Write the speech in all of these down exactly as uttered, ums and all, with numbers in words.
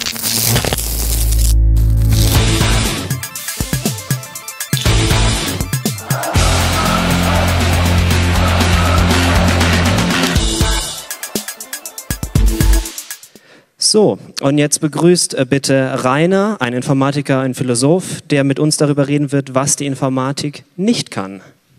So, und jetzt begrüßt äh, bitte Rainer, ein Informatiker, ein Philosoph, der mit uns darüber reden wird, was die Informatik nicht kann.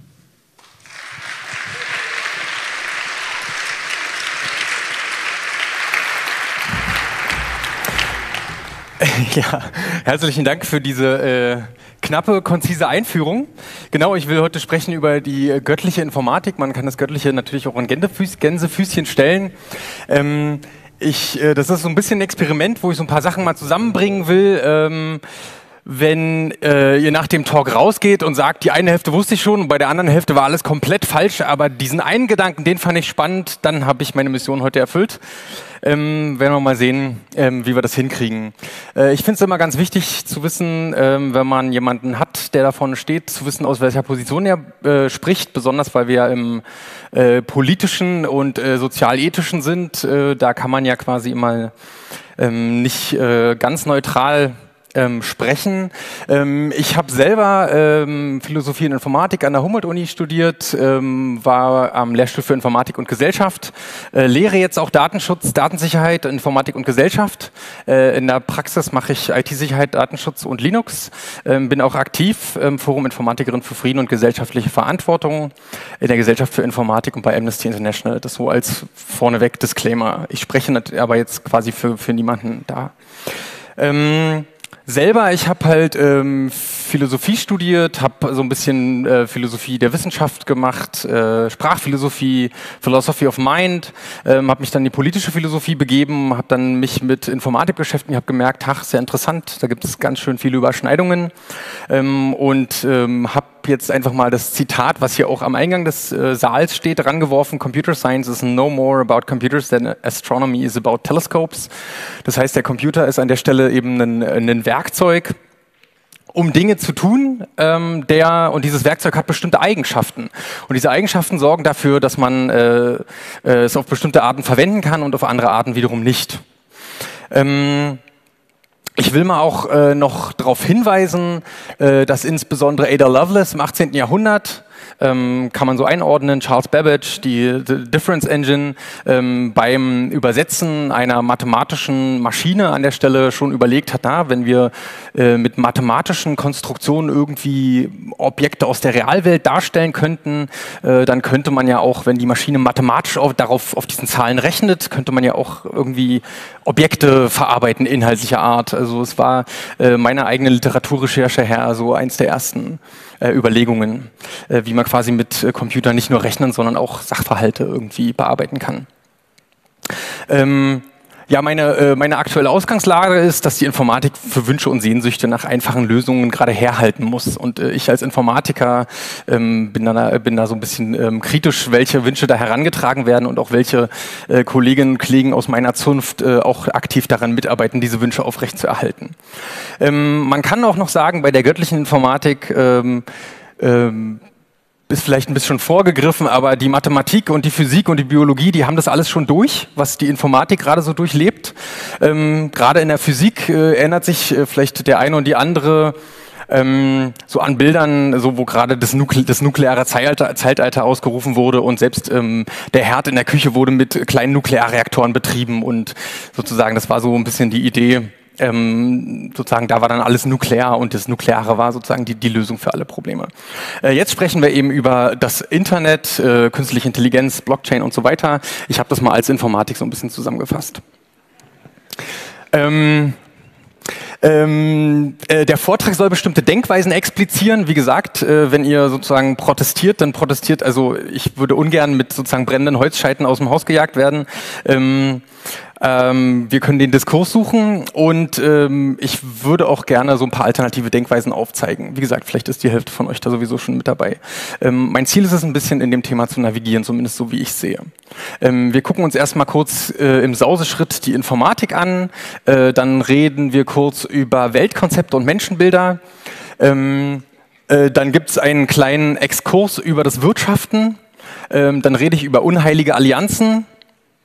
Ja, herzlichen Dank für diese äh, knappe, konzise Einführung. Genau, ich will heute sprechen über die äh, göttliche Informatik. Man kann das Göttliche natürlich auch an Gänsefüß, Gänsefüßchen stellen. Ähm, ich, äh, das ist so ein bisschen ein Experiment, wo ich so ein paar Sachen mal zusammenbringen will. Ähm, wenn äh, ihr nach dem Talk rausgeht und sagt, die eine Hälfte wusste ich schon und bei der anderen Hälfte war alles komplett falsch, aber diesen einen Gedanken, den fand ich spannend, dann habe ich meine Mission heute erfüllt. Ähm, werden wir mal sehen, ähm, wie wir das hinkriegen. Äh, ich finde es immer ganz wichtig zu wissen, ähm, wenn man jemanden hat, der da vorne steht, zu wissen, aus welcher Position er äh, spricht, besonders weil wir ja im äh, politischen und äh, sozialethischen sind. Äh, da kann man ja quasi immer ähm, nicht äh, ganz neutral Ähm, sprechen. Ähm, ich habe selber ähm, Philosophie und Informatik an der Humboldt-Uni studiert, ähm, war am Lehrstuhl für Informatik und Gesellschaft, äh, lehre jetzt auch Datenschutz, Datensicherheit, Informatik und Gesellschaft. Äh, in der Praxis mache ich I T-Sicherheit, Datenschutz und Linux. Ähm, bin auch aktiv im Forum Informatikerin für Frieden und gesellschaftliche Verantwortung in der Gesellschaft für Informatik und bei Amnesty International. Das so als vorneweg Disclaimer. Ich spreche aber jetzt quasi für, für niemanden da. Ähm, Selber, ich habe halt ähm, Philosophie studiert, habe so ein bisschen äh, Philosophie der Wissenschaft gemacht, äh, Sprachphilosophie, Philosophy of Mind, ähm, habe mich dann in die politische Philosophie begeben, habe dann mich mit Informatik beschäftigt, habe gemerkt, ach, sehr interessant, da gibt es ganz schön viele Überschneidungen ähm, und ähm, habe jetzt einfach mal das Zitat, was hier auch am Eingang des äh, Saals steht, rangeworfen: Computer Science is no more about computers than astronomy is about telescopes. Das heißt, der Computer ist an der Stelle eben ein, ein Werkzeug, um Dinge zu tun, ähm, der, und dieses Werkzeug hat bestimmte Eigenschaften. Und diese Eigenschaften sorgen dafür, dass man äh, äh, es auf bestimmte Arten verwenden kann und auf andere Arten wiederum nicht. Ähm, Ich will mal auch äh, noch darauf hinweisen, äh, dass insbesondere Ada Lovelace im achtzehnten Jahrhundert, ähm, kann man so einordnen, Charles Babbage, die, die Difference Engine, ähm, beim Übersetzen einer mathematischen Maschine an der Stelle schon überlegt hat, na, wenn wir äh, mit mathematischen Konstruktionen irgendwie Objekte aus der Realwelt darstellen könnten, äh, dann könnte man ja auch, wenn die Maschine mathematisch auf, darauf auf diesen Zahlen rechnet, könnte man ja auch irgendwie Objekte verarbeiten inhaltlicher Art. Also es war äh, meiner eigenen Literaturrecherche her so eins der ersten äh, Überlegungen, äh, wie man quasi mit äh, Computern nicht nur rechnen, sondern auch Sachverhalte irgendwie bearbeiten kann. Ähm, Ja, meine, äh, meine aktuelle Ausgangslage ist, dass die Informatik für Wünsche und Sehnsüchte nach einfachen Lösungen gerade herhalten muss. Und äh, ich als Informatiker ähm, bin, da, bin da so ein bisschen ähm, kritisch, welche Wünsche da herangetragen werden und auch welche äh, Kolleginnen und Kollegen aus meiner Zunft äh, auch aktiv daran mitarbeiten, diese Wünsche aufrechtzuerhalten. Ähm, man kann auch noch sagen, bei der göttlichen Informatik ähm, ähm, ist vielleicht ein bisschen vorgegriffen, aber die Mathematik und die Physik und die Biologie, die haben das alles schon durch, was die Informatik gerade so durchlebt. Ähm, gerade in der Physik äh, erinnert sich äh, vielleicht der eine und die andere ähm, so an Bildern, so wo gerade das, Nukle das nukleare Zeitalter, Zeitalter ausgerufen wurde und selbst ähm, der Herd in der Küche wurde mit kleinen Nuklearreaktoren betrieben und sozusagen, das war so ein bisschen die Idee. Ähm, sozusagen, da war dann alles nuklear und das Nukleare war sozusagen die, die Lösung für alle Probleme. Äh, jetzt sprechen wir eben über das Internet, äh, künstliche Intelligenz, Blockchain und so weiter. Ich habe das mal als Informatik so ein bisschen zusammengefasst. Ähm, Ähm, äh, der Vortrag soll bestimmte Denkweisen explizieren. Wie gesagt, äh, wenn ihr sozusagen protestiert, dann protestiert, also ich würde ungern mit sozusagen brennenden Holzscheiten aus dem Haus gejagt werden. Ähm, ähm, wir können den Diskurs suchen und ähm, ich würde auch gerne so ein paar alternative Denkweisen aufzeigen. Wie gesagt, vielleicht ist die Hälfte von euch da sowieso schon mit dabei. Ähm, mein Ziel ist es, ein bisschen in dem Thema zu navigieren, zumindest so wie ich sehe. Ähm, wir gucken uns erstmal kurz äh, im Sauseschritt die Informatik an, äh, dann reden wir kurz über Weltkonzepte und Menschenbilder. Ähm, äh, dann gibt es einen kleinen Exkurs über das Wirtschaften. Ähm, dann rede ich über unheilige Allianzen.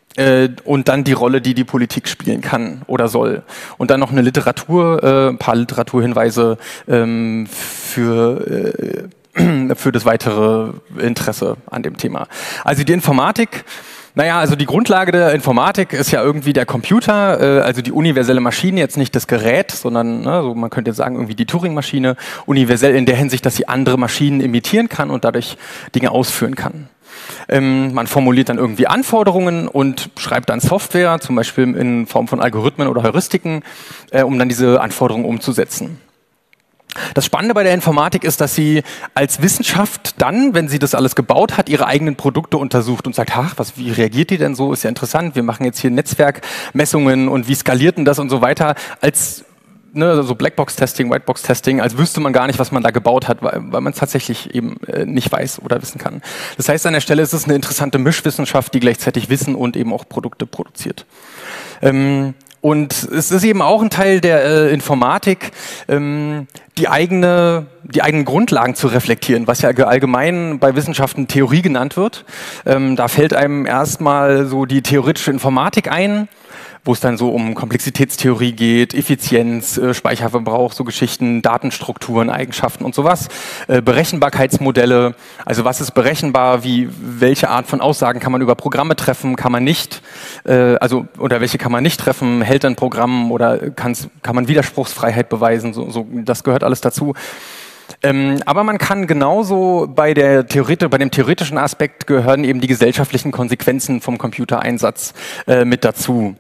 äh, und dann die Rolle, die die Politik spielen kann oder soll. Und dann noch eine Literatur, äh, ein paar Literaturhinweise ähm, für äh, für das weitere Interesse an dem Thema. Also die Informatik, naja, also die Grundlage der Informatik ist ja irgendwie der Computer, äh, also die universelle Maschine, jetzt nicht das Gerät, sondern ne, so man könnte sagen irgendwie die Turing-Maschine, universell in der Hinsicht, dass sie andere Maschinen imitieren kann und dadurch Dinge ausführen kann. Ähm, man formuliert dann irgendwie Anforderungen und schreibt dann Software, zum Beispiel in Form von Algorithmen oder Heuristiken, äh, um dann diese Anforderungen umzusetzen. Das Spannende bei der Informatik ist, dass sie als Wissenschaft dann, wenn sie das alles gebaut hat, ihre eigenen Produkte untersucht und sagt, ach, was, wie reagiert die denn so? Ist ja interessant, wir machen jetzt hier Netzwerkmessungen und wie skaliert denn das und so weiter, als ne, so Blackbox-Testing, Whitebox-Testing, als wüsste man gar nicht, was man da gebaut hat, weil, weil man es tatsächlich eben äh, nicht weiß oder wissen kann. Das heißt, an der Stelle ist es eine interessante Mischwissenschaft, die gleichzeitig Wissen und eben auch Produkte produziert. Ähm, Und es ist eben auch ein Teil der äh, Informatik, ähm, die, eigene, die eigenen Grundlagen zu reflektieren, was ja allgemein bei Wissenschaften Theorie genannt wird. Ähm, da fällt einem erstmal so die theoretische Informatik ein, wo es dann so um Komplexitätstheorie geht, Effizienz, äh, Speicherverbrauch, so Geschichten, Datenstrukturen, Eigenschaften und sowas, äh, Berechenbarkeitsmodelle, also was ist berechenbar, wie, welche Art von Aussagen kann man über Programme treffen, kann man nicht, äh, also oder welche kann man nicht treffen, hält ein Programm oder kann's, kann man Widerspruchsfreiheit beweisen, so, so, das gehört alles dazu. Ähm, aber man kann genauso bei, der Theoret bei dem theoretischen Aspekt gehören eben die gesellschaftlichen Konsequenzen vom Computereinsatz äh, mit dazu.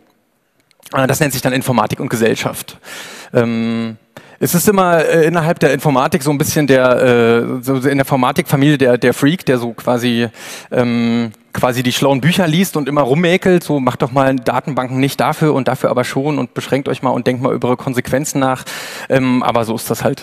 Das nennt sich dann Informatik und Gesellschaft. Ähm, es ist immer äh, innerhalb der Informatik so ein bisschen der, äh, so in der Informatikfamilie der, der Freak, der so quasi, ähm, quasi die schlauen Bücher liest und immer rummäkelt, so macht doch mal Datenbanken nicht dafür und dafür aber schon und beschränkt euch mal und denkt mal über Konsequenzen nach. Ähm, aber so ist das halt.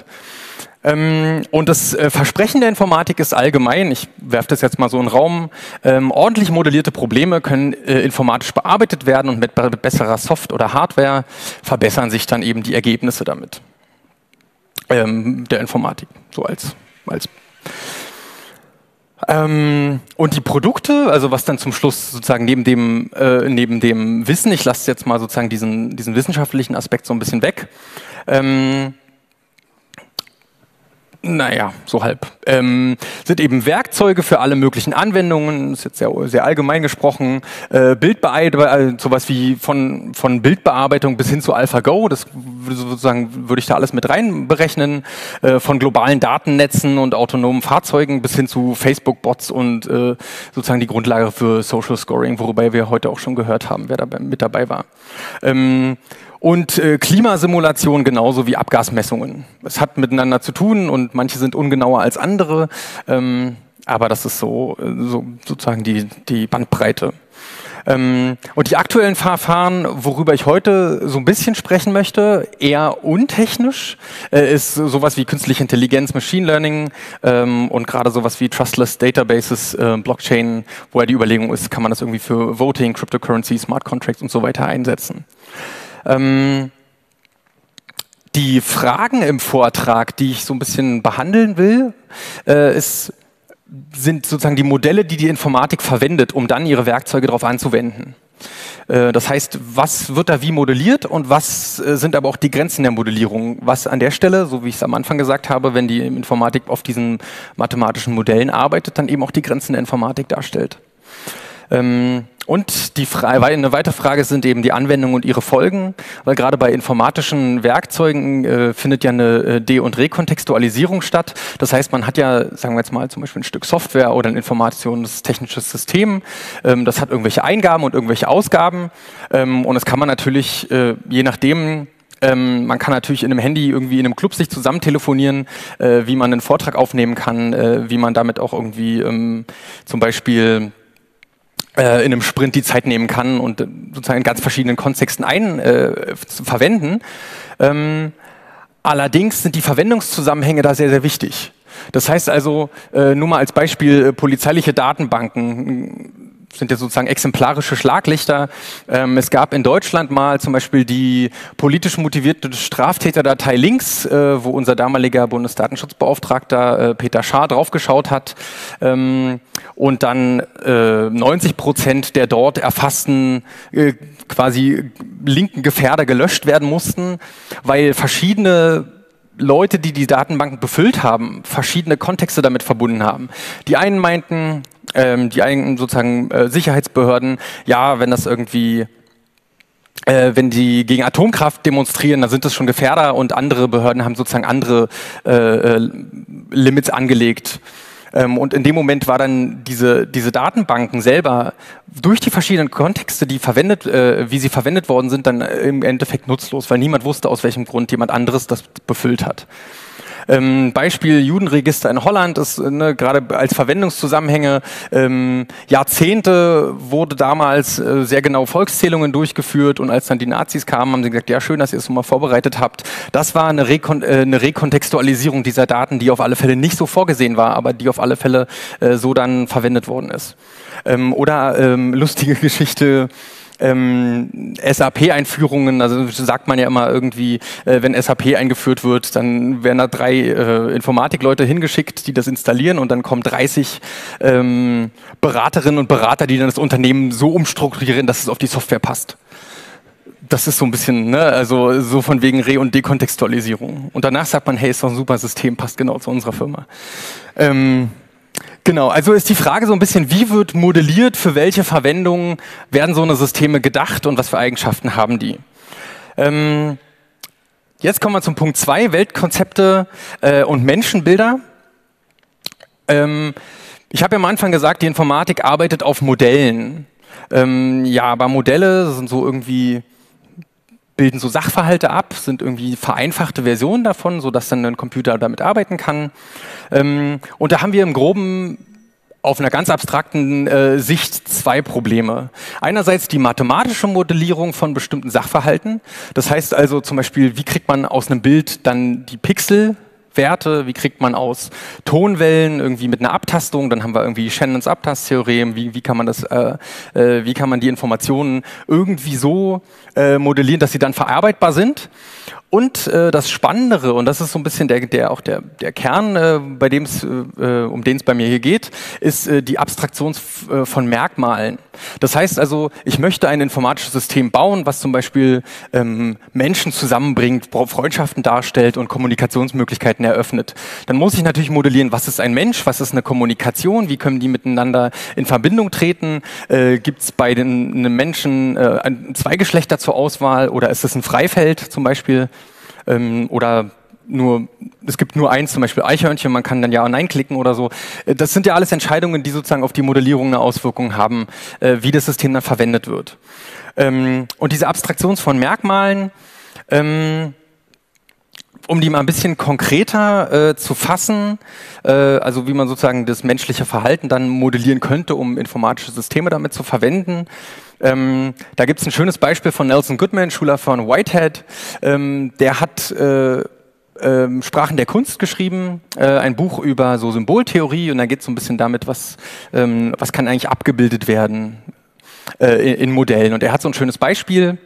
Ähm, und das äh, Versprechen der Informatik ist allgemein, ich werfe das jetzt mal so in den Raum, ähm, ordentlich modellierte Probleme können äh, informatisch bearbeitet werden und mit, mit besserer Soft- oder Hardware verbessern sich dann eben die Ergebnisse damit. Ähm, der Informatik, so als... als Ähm, und die Produkte, also was dann zum Schluss sozusagen neben dem, äh, neben dem Wissen, ich lasse jetzt mal sozusagen diesen, diesen wissenschaftlichen Aspekt so ein bisschen weg, ähm, naja, so halb, ähm, sind eben Werkzeuge für alle möglichen Anwendungen, das ist jetzt sehr, sehr allgemein gesprochen, äh, Bildbearbeitung, sowas wie von, von Bildbearbeitung bis hin zu AlphaGo, das sozusagen würde ich da alles mit rein berechnen, äh, von globalen Datennetzen und autonomen Fahrzeugen bis hin zu Facebook-Bots und äh, sozusagen die Grundlage für Social Scoring, worüber wir heute auch schon gehört haben, wer dabei, mit dabei war. Ähm, Und äh, Klimasimulation genauso wie Abgasmessungen. Es hat miteinander zu tun und manche sind ungenauer als andere, ähm, aber das ist so, so sozusagen die, die Bandbreite. Ähm, und die aktuellen Verfahren, worüber ich heute so ein bisschen sprechen möchte, eher untechnisch, äh, ist sowas wie künstliche Intelligenz, Machine Learning ähm, und gerade sowas wie Trustless Databases, äh, Blockchain, wo ja die Überlegung ist, kann man das irgendwie für Voting, Cryptocurrency, Smart Contracts und so weiter einsetzen. Ähm, die Fragen im Vortrag, die ich so ein bisschen behandeln will, äh, ist, sind sozusagen die Modelle, die die Informatik verwendet, um dann ihre Werkzeuge darauf anzuwenden. Äh, das heißt, was wird da wie modelliert und was äh, sind aber auch die Grenzen der Modellierung? Was an der Stelle, so wie ich es am Anfang gesagt habe, wenn die Informatik auf diesen mathematischen Modellen arbeitet, dann eben auch die Grenzen der Informatik darstellt. Ähm, Und die Frage, eine weitere Frage sind eben die Anwendungen und ihre Folgen, weil gerade bei informatischen Werkzeugen äh, findet ja eine äh, De- und Rekontextualisierung statt. Das heißt, man hat ja, sagen wir jetzt mal, zum Beispiel ein Stück Software oder ein informationstechnisches System, ähm, das hat irgendwelche Eingaben und irgendwelche Ausgaben ähm, und das kann man natürlich, äh, je nachdem, Ähm, man kann natürlich in einem Handy irgendwie in einem Club sich zusammen telefonieren, äh, wie man einen Vortrag aufnehmen kann, äh, wie man damit auch irgendwie ähm, zum Beispiel in einem Sprint die Zeit nehmen kann und sozusagen in ganz verschiedenen Kontexten ein äh, verwenden. Ähm, allerdings sind die Verwendungszusammenhänge da sehr, sehr wichtig. Das heißt also, äh, nur mal als Beispiel, äh, polizeiliche Datenbanken sind ja sozusagen exemplarische Schlaglichter. Ähm, es gab in Deutschland mal zum Beispiel die politisch motivierte Straftäterdatei Links, äh, wo unser damaliger Bundesdatenschutzbeauftragter äh, Peter Schaar draufgeschaut hat ähm, und dann äh, neunzig Prozent der dort erfassten äh, quasi linken Gefährder gelöscht werden mussten, weil verschiedene Leute, die die Datenbanken befüllt haben, verschiedene Kontexte damit verbunden haben. Die einen meinten, ähm, die einen sozusagen äh, Sicherheitsbehörden, ja, wenn das irgendwie, äh, wenn die gegen Atomkraft demonstrieren, dann sind das schon Gefährder, und andere Behörden haben sozusagen andere äh, äh, Limits angelegt. Ähm, und in dem Moment war dann diese, diese Datenbanken selber durch die verschiedenen Kontexte, die verwendet, äh, wie sie verwendet worden sind, dann im Endeffekt nutzlos, weil niemand wusste, aus welchem Grund jemand anderes das befüllt hat. Ähm, Beispiel Judenregister in Holland ist ne, gerade als Verwendungszusammenhänge. Ähm, Jahrzehnte wurde damals äh, sehr genau Volkszählungen durchgeführt, und als dann die Nazis kamen, haben sie gesagt, ja schön, dass ihr es so mal vorbereitet habt. Das war eine, Rekon äh, eine Rekontextualisierung dieser Daten, die auf alle Fälle nicht so vorgesehen war, aber die auf alle Fälle äh, so dann verwendet worden ist. Ähm, oder ähm, lustige Geschichte, Ähm, S A P-Einführungen, also sagt man ja immer irgendwie, äh, wenn S A P eingeführt wird, dann werden da drei äh, Informatikleute hingeschickt, die das installieren, und dann kommen dreißig ähm, Beraterinnen und Berater, die dann das Unternehmen so umstrukturieren, dass es auf die Software passt. Das ist so ein bisschen, ne, also so von wegen Re- und Dekontextualisierung. Und danach sagt man, hey, ist doch ein super System, passt genau zu unserer Firma. Ähm, Genau, also ist die Frage so ein bisschen, wie wird modelliert, für welche Verwendungen werden so eine Systeme gedacht und was für Eigenschaften haben die? Ähm, jetzt kommen wir zum Punkt zwei, Weltkonzepte äh, und Menschenbilder. Ähm, ich habe ja am Anfang gesagt, die Informatik arbeitet auf Modellen. Ähm, ja, aber Modelle sind so irgendwie, bilden so Sachverhalte ab, sind irgendwie vereinfachte Versionen davon, sodass dann ein Computer damit arbeiten kann. Ähm, und da haben wir im Groben auf einer ganz abstrakten äh, Sicht zwei Probleme. Einerseits die mathematische Modellierung von bestimmten Sachverhalten. Das heißt also zum Beispiel, wie kriegt man aus einem Bild dann die Pixel Werte, wie kriegt man aus Tonwellen irgendwie mit einer Abtastung, dann haben wir irgendwie Shannons Abtasttheorem, wie, wie kann man das, äh, äh, wie kann man die Informationen irgendwie so äh, modellieren, dass sie dann verarbeitbar sind. Und äh, das Spannendere, und das ist so ein bisschen der, der auch der, der Kern, äh, bei dem es, äh, um den es bei mir hier geht, ist äh, die Abstraktion äh, von Merkmalen. Das heißt also, ich möchte ein informatisches System bauen, was zum Beispiel ähm, Menschen zusammenbringt, Freundschaften darstellt und Kommunikationsmöglichkeiten eröffnet. Dann muss ich natürlich modellieren, was ist ein Mensch, was ist eine Kommunikation, wie können die miteinander in Verbindung treten, äh, gibt es bei den einem Menschen äh, zwei Geschlechter zur Auswahl oder ist es ein Freifeld zum Beispiel? Ähm, oder nur, es gibt nur eins, zum Beispiel Eichhörnchen, man kann dann Ja und Nein klicken oder so. Das sind ja alles Entscheidungen, die sozusagen auf die Modellierung eine Auswirkung haben, äh, wie das System dann verwendet wird. Ähm, und diese Abstraktion von Merkmalen, ähm, um die mal ein bisschen konkreter äh, zu fassen, äh, also wie man sozusagen das menschliche Verhalten dann modellieren könnte, um informatische Systeme damit zu verwenden. Ähm, da gibt es ein schönes Beispiel von Nelson Goodman, Schüler von Whitehead. Ähm, der hat äh, äh, Sprachen der Kunst geschrieben, äh, ein Buch über so Symboltheorie, und da geht es so ein bisschen damit, was, ähm, was kann eigentlich abgebildet werden äh, in, in Modellen. Und er hat so ein schönes Beispiel,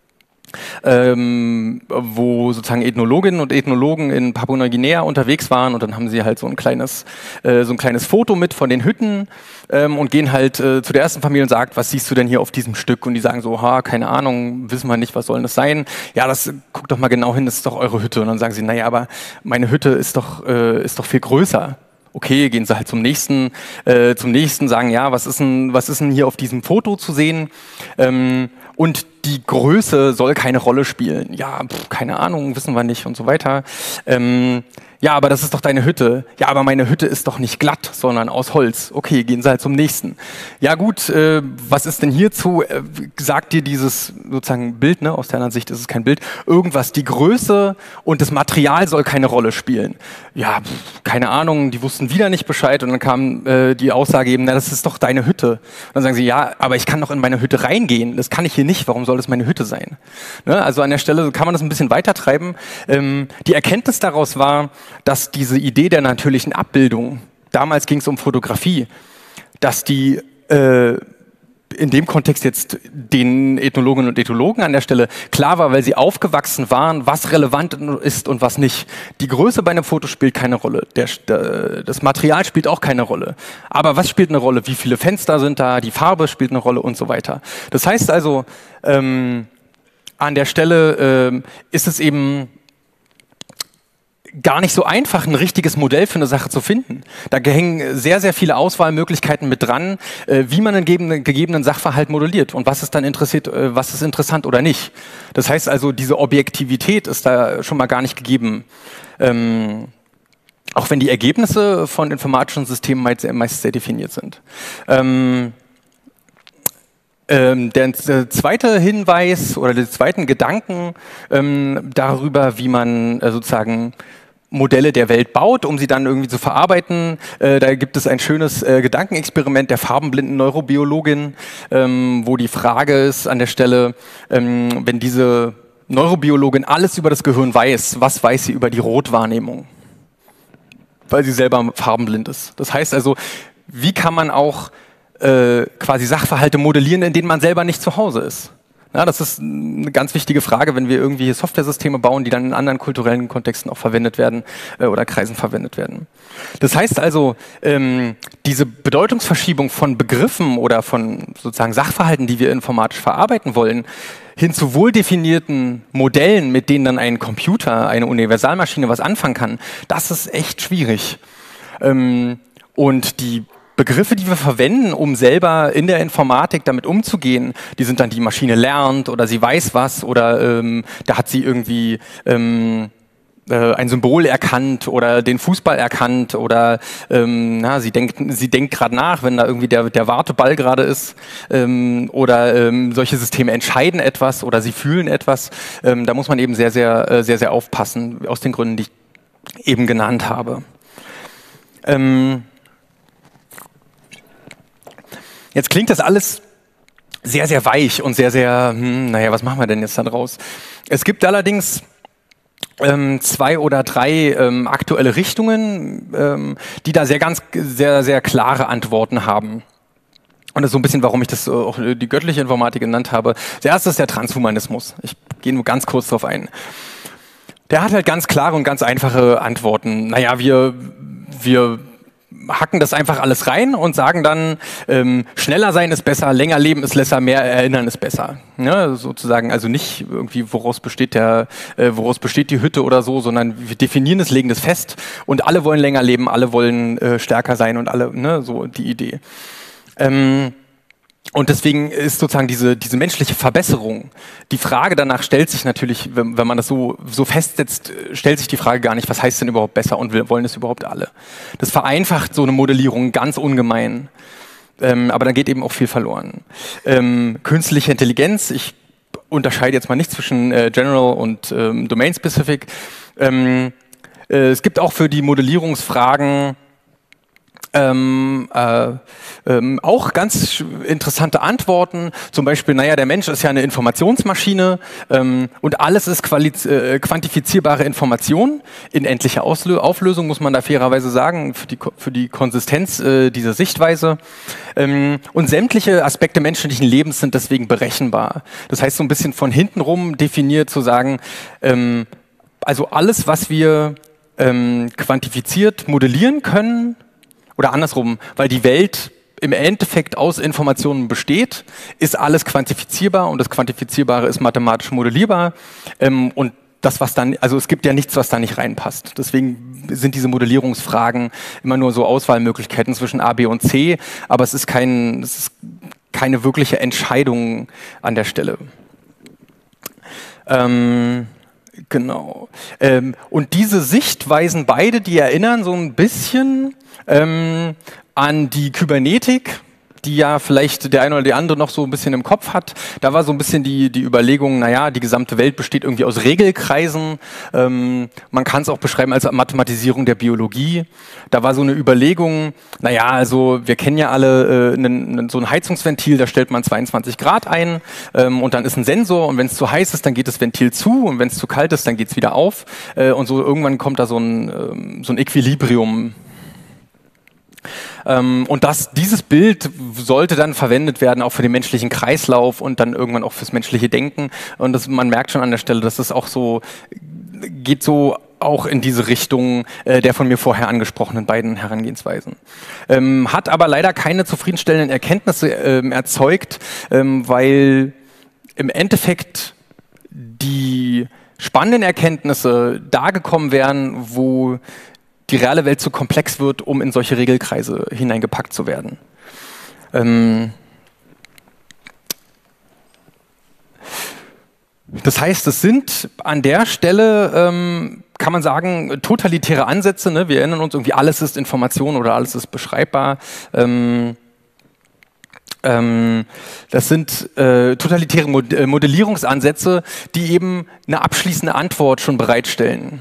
Ähm, wo sozusagen Ethnologinnen und Ethnologen in Papua-Neuguinea unterwegs waren, und dann haben sie halt so ein kleines, äh, so ein kleines Foto mit von den Hütten ähm, und gehen halt äh, zu der ersten Familie und sagt, was siehst du denn hier auf diesem Stück? Und die sagen so, ha, keine Ahnung, wissen wir nicht, was soll das sein? Ja, das guckt doch mal genau hin, das ist doch eure Hütte. Und dann sagen sie, naja, aber meine Hütte ist doch, äh, ist doch viel größer. Okay, gehen sie halt zum nächsten, äh, zum nächsten, sagen, ja, was ist denn, was ist denn hier auf diesem Foto zu sehen? Ähm, und die Größe soll keine Rolle spielen. Ja, pf, keine Ahnung, wissen wir nicht und so weiter. Ähm, ja, aber das ist doch deine Hütte. Ja, aber meine Hütte ist doch nicht glatt, sondern aus Holz. Okay, gehen Sie halt zum nächsten. Ja gut, äh, was ist denn hierzu? Äh, sagt dir dieses sozusagen Bild, ne? Aus deiner Sicht ist es kein Bild, irgendwas, die Größe und das Material soll keine Rolle spielen. Ja, pf, keine Ahnung, die wussten wieder nicht Bescheid, und dann kam äh, die Aussage eben, na, das ist doch deine Hütte. Und dann sagen sie, ja, aber ich kann doch in meine Hütte reingehen. Das kann ich hier nicht. Warum soll das meine Hütte sein? Ne? Also an der Stelle kann man das ein bisschen weiter treiben. Ähm, die Erkenntnis daraus war, dass diese Idee der natürlichen Abbildung, damals ging es um Fotografie, dass die äh, in dem Kontext jetzt den Ethnologinnen und Ethologen an der Stelle klar war, weil sie aufgewachsen waren, was relevant ist und was nicht. Die Größe bei einem Foto spielt keine Rolle. Der, der, das Material spielt auch keine Rolle. Aber was spielt eine Rolle? Wie viele Fenster sind da? Die Farbe spielt eine Rolle und so weiter. Das heißt also, ähm, an der Stelle ähm, ist es eben gar nicht so einfach, ein richtiges Modell für eine Sache zu finden. Da hängen sehr, sehr viele Auswahlmöglichkeiten mit dran, äh, wie man einen gegebenen, gegebenen Sachverhalt modelliert und was ist dann interessiert, äh, was ist interessant oder nicht. Das heißt also, diese Objektivität ist da schon mal gar nicht gegeben. Ähm, auch wenn die Ergebnisse von informatischen Systemen meist, meist sehr definiert sind. Ähm, ähm, der, der zweite Hinweis oder der zweiten Gedanken ähm, darüber, wie man äh, sozusagen Modelle der Welt baut, um sie dann irgendwie zu verarbeiten. Äh, da gibt es ein schönes äh, Gedankenexperiment der farbenblinden Neurobiologin, ähm, wo die Frage ist an der Stelle, ähm, wenn diese Neurobiologin alles über das Gehirn weiß, was weiß sie über die Rotwahrnehmung? Weil sie selber farbenblind ist. Das heißt also, wie kann man auch äh, quasi Sachverhalte modellieren, in denen man selber nicht zu Hause ist? Ja, das ist eine ganz wichtige Frage, wenn wir irgendwie Software-Systeme bauen, die dann in anderen kulturellen Kontexten auch verwendet werden äh, oder Kreisen verwendet werden. Das heißt also, ähm, diese Bedeutungsverschiebung von Begriffen oder von sozusagen Sachverhalten, die wir informatisch verarbeiten wollen, hin zu wohl definierten Modellen, mit denen dann ein Computer, eine Universalmaschine was anfangen kann, das ist echt schwierig. Ähm, und die Begriffe, die wir verwenden, um selber in der Informatik damit umzugehen, die sind dann, die Maschine lernt oder sie weiß was oder ähm, da hat sie irgendwie ähm, äh, ein Symbol erkannt oder den Fußball erkannt oder ähm, na, sie denkt, sie denkt gerade nach, wenn da irgendwie der, der Warteball gerade ist ähm, oder ähm, solche Systeme entscheiden etwas oder sie fühlen etwas. Ähm, da muss man eben sehr, sehr, äh, sehr, sehr aufpassen, aus den Gründen, die ich eben genannt habe. Ähm, Jetzt klingt das alles sehr, sehr weich und sehr, sehr, hm, naja, was machen wir denn jetzt da draus? Es gibt allerdings ähm, zwei oder drei ähm, aktuelle Richtungen, ähm, die da sehr, ganz, sehr, sehr klare Antworten haben. Und das ist so ein bisschen, warum ich das auch die göttliche Informatik genannt habe. Das erste ist der Transhumanismus. Ich gehe nur ganz kurz darauf ein. Der hat halt ganz klare und ganz einfache Antworten. Naja, wir, wir hacken das einfach alles rein und sagen dann, ähm, schneller sein ist besser, länger leben ist besser, mehr erinnern ist besser. Ja, sozusagen, also nicht irgendwie, woraus besteht der, äh, woraus besteht die Hütte oder so, sondern wir definieren es, legen das fest und alle wollen länger leben, alle wollen äh, stärker sein und alle, ne, so die Idee. Ähm, Und deswegen ist sozusagen diese, diese menschliche Verbesserung, die Frage danach stellt sich natürlich, wenn, wenn man das so, so festsetzt, stellt sich die Frage gar nicht, was heißt denn überhaupt besser und wir wollen es überhaupt alle. Das vereinfacht so eine Modellierung ganz ungemein, ähm, aber da geht eben auch viel verloren. Ähm, künstliche Intelligenz, ich unterscheide jetzt mal nicht zwischen äh, General und ähm, Domain-Specific. Ähm, äh, es gibt auch für die Modellierungsfragen Ähm, äh, ähm, auch ganz interessante Antworten, zum Beispiel, naja, der Mensch ist ja eine Informationsmaschine ähm, und alles ist äh, quantifizierbare Information in endlicher Auslö Auflösung, muss man da fairerweise sagen, für die, für die Konsistenz äh, dieser Sichtweise. Ähm, und sämtliche Aspekte menschlichen Lebens sind deswegen berechenbar. Das heißt, so ein bisschen von hinten rum definiert zu sagen, ähm, also alles, was wir ähm, quantifiziert modellieren können, oder andersrum, weil die Welt im Endeffekt aus Informationen besteht, ist alles quantifizierbar und das Quantifizierbare ist mathematisch modellierbar. Ähm, und das, was dann, also es gibt ja nichts, was da nicht reinpasst. Deswegen sind diese Modellierungsfragen immer nur so Auswahlmöglichkeiten zwischen A, B und C, aber es ist, kein, es ist keine wirkliche Entscheidung an der Stelle. Ähm, genau. Ähm, und diese Sichtweisen beide, die erinnern so ein bisschen Ähm, an die Kybernetik, die ja vielleicht der eine oder die andere noch so ein bisschen im Kopf hat. Da war so ein bisschen die, die Überlegung, naja, die gesamte Welt besteht irgendwie aus Regelkreisen. Ähm, man kann es auch beschreiben als Mathematisierung der Biologie. Da war so eine Überlegung, naja, also wir kennen ja alle äh, nen, so ein Heizungsventil, da stellt man zweiundzwanzig Grad ein ähm, und dann ist ein Sensor und wenn es zu heiß ist, dann geht das Ventil zu und wenn es zu kalt ist, dann geht es wieder auf. Äh, und so irgendwann kommt da so ein, ähm, so ein Equilibrium Ähm, und das, dieses Bild sollte dann verwendet werden, auch für den menschlichen Kreislauf und dann irgendwann auch fürs menschliche Denken. Und das, man merkt schon an der Stelle, dass es auch so, geht so auch in diese Richtung äh, der von mir vorher angesprochenen beiden Herangehensweisen. Ähm, hat aber leider keine zufriedenstellenden Erkenntnisse ähm, erzeugt, ähm, weil im Endeffekt die spannenden Erkenntnisse da gekommen wären, wo die reale Welt zu komplex wird, um in solche Regelkreise hineingepackt zu werden. Ähm das heißt, es sind an der Stelle, ähm, kann man sagen, totalitäre Ansätze. Ne? Wir erinnern uns irgendwie, alles ist Information oder alles ist beschreibbar. Ähm Ähm, das sind äh, totalitäre Mod äh, Modellierungsansätze, die eben eine abschließende Antwort schon bereitstellen.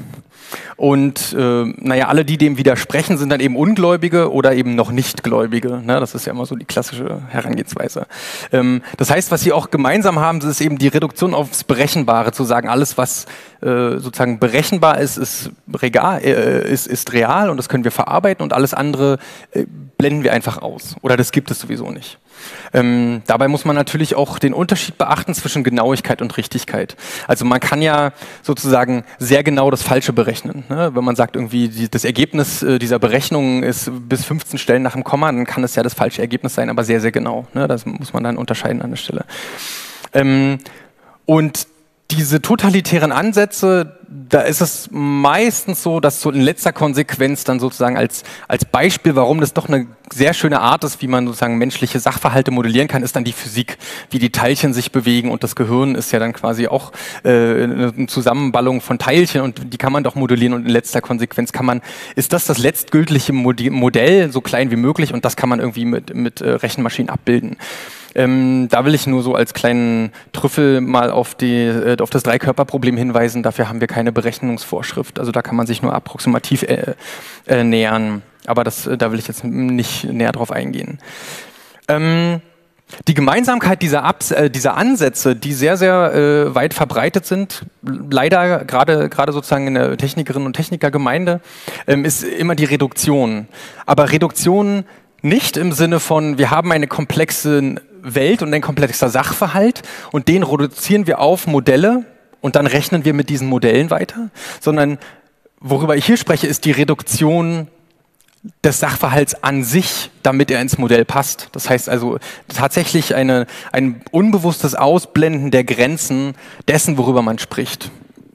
Und äh, naja, alle, die dem widersprechen, sind dann eben Ungläubige oder eben noch Nichtgläubige. Ne? Das ist ja immer so die klassische Herangehensweise. Ähm, das heißt, was sie auch gemeinsam haben, ist eben die Reduktion aufs Berechenbare, zu sagen, alles, was äh, sozusagen berechenbar ist, ist, regal, äh, ist, ist real und das können wir verarbeiten und alles andere äh, blenden wir einfach aus. Oder das gibt es sowieso nicht. Ähm, dabei muss man natürlich auch den Unterschied beachten zwischen Genauigkeit und Richtigkeit. Also man kann ja sozusagen sehr genau das Falsche berechnen. Ne? Wenn man sagt, irgendwie die, das Ergebnis äh, dieser Berechnung ist bis fünfzehn Stellen nach dem Komma, dann kann es ja das falsche Ergebnis sein, aber sehr, sehr genau. Ne? Das muss man dann unterscheiden an der Stelle. Ähm, und diese totalitären Ansätze, da ist es meistens so, dass so in letzter Konsequenz dann sozusagen als, als Beispiel, warum das doch eine sehr schöne Art ist, wie man sozusagen menschliche Sachverhalte modellieren kann, ist dann die Physik, wie die Teilchen sich bewegen, und das Gehirn ist ja dann quasi auch äh, eine Zusammenballung von Teilchen und die kann man doch modellieren, und in letzter Konsequenz kann man, ist das das letztgültige Modell, so klein wie möglich, und das kann man irgendwie mit, mit äh, Rechenmaschinen abbilden. Ähm, da will ich nur so als kleinen Trüffel mal auf, die, äh, auf das Dreikörperproblem hinweisen. Dafür haben wir keine Berechnungsvorschrift. Also da kann man sich nur approximativ äh, äh, nähern. Aber das, äh, da will ich jetzt nicht näher drauf eingehen. Ähm, die Gemeinsamkeit dieser, Abs äh, dieser Ansätze, die sehr, sehr äh, weit verbreitet sind, leider gerade gerade sozusagen in der Technikerinnen- und Technikergemeinde, ähm, ist immer die Reduktion. Aber Reduktion nicht im Sinne von, wir haben eine komplexe Welt und ein komplexer Sachverhalt und den reduzieren wir auf Modelle und dann rechnen wir mit diesen Modellen weiter, sondern worüber ich hier spreche, ist die Reduktion des Sachverhalts an sich, damit er ins Modell passt. Das heißt also tatsächlich eine, ein unbewusstes Ausblenden der Grenzen dessen, worüber man spricht.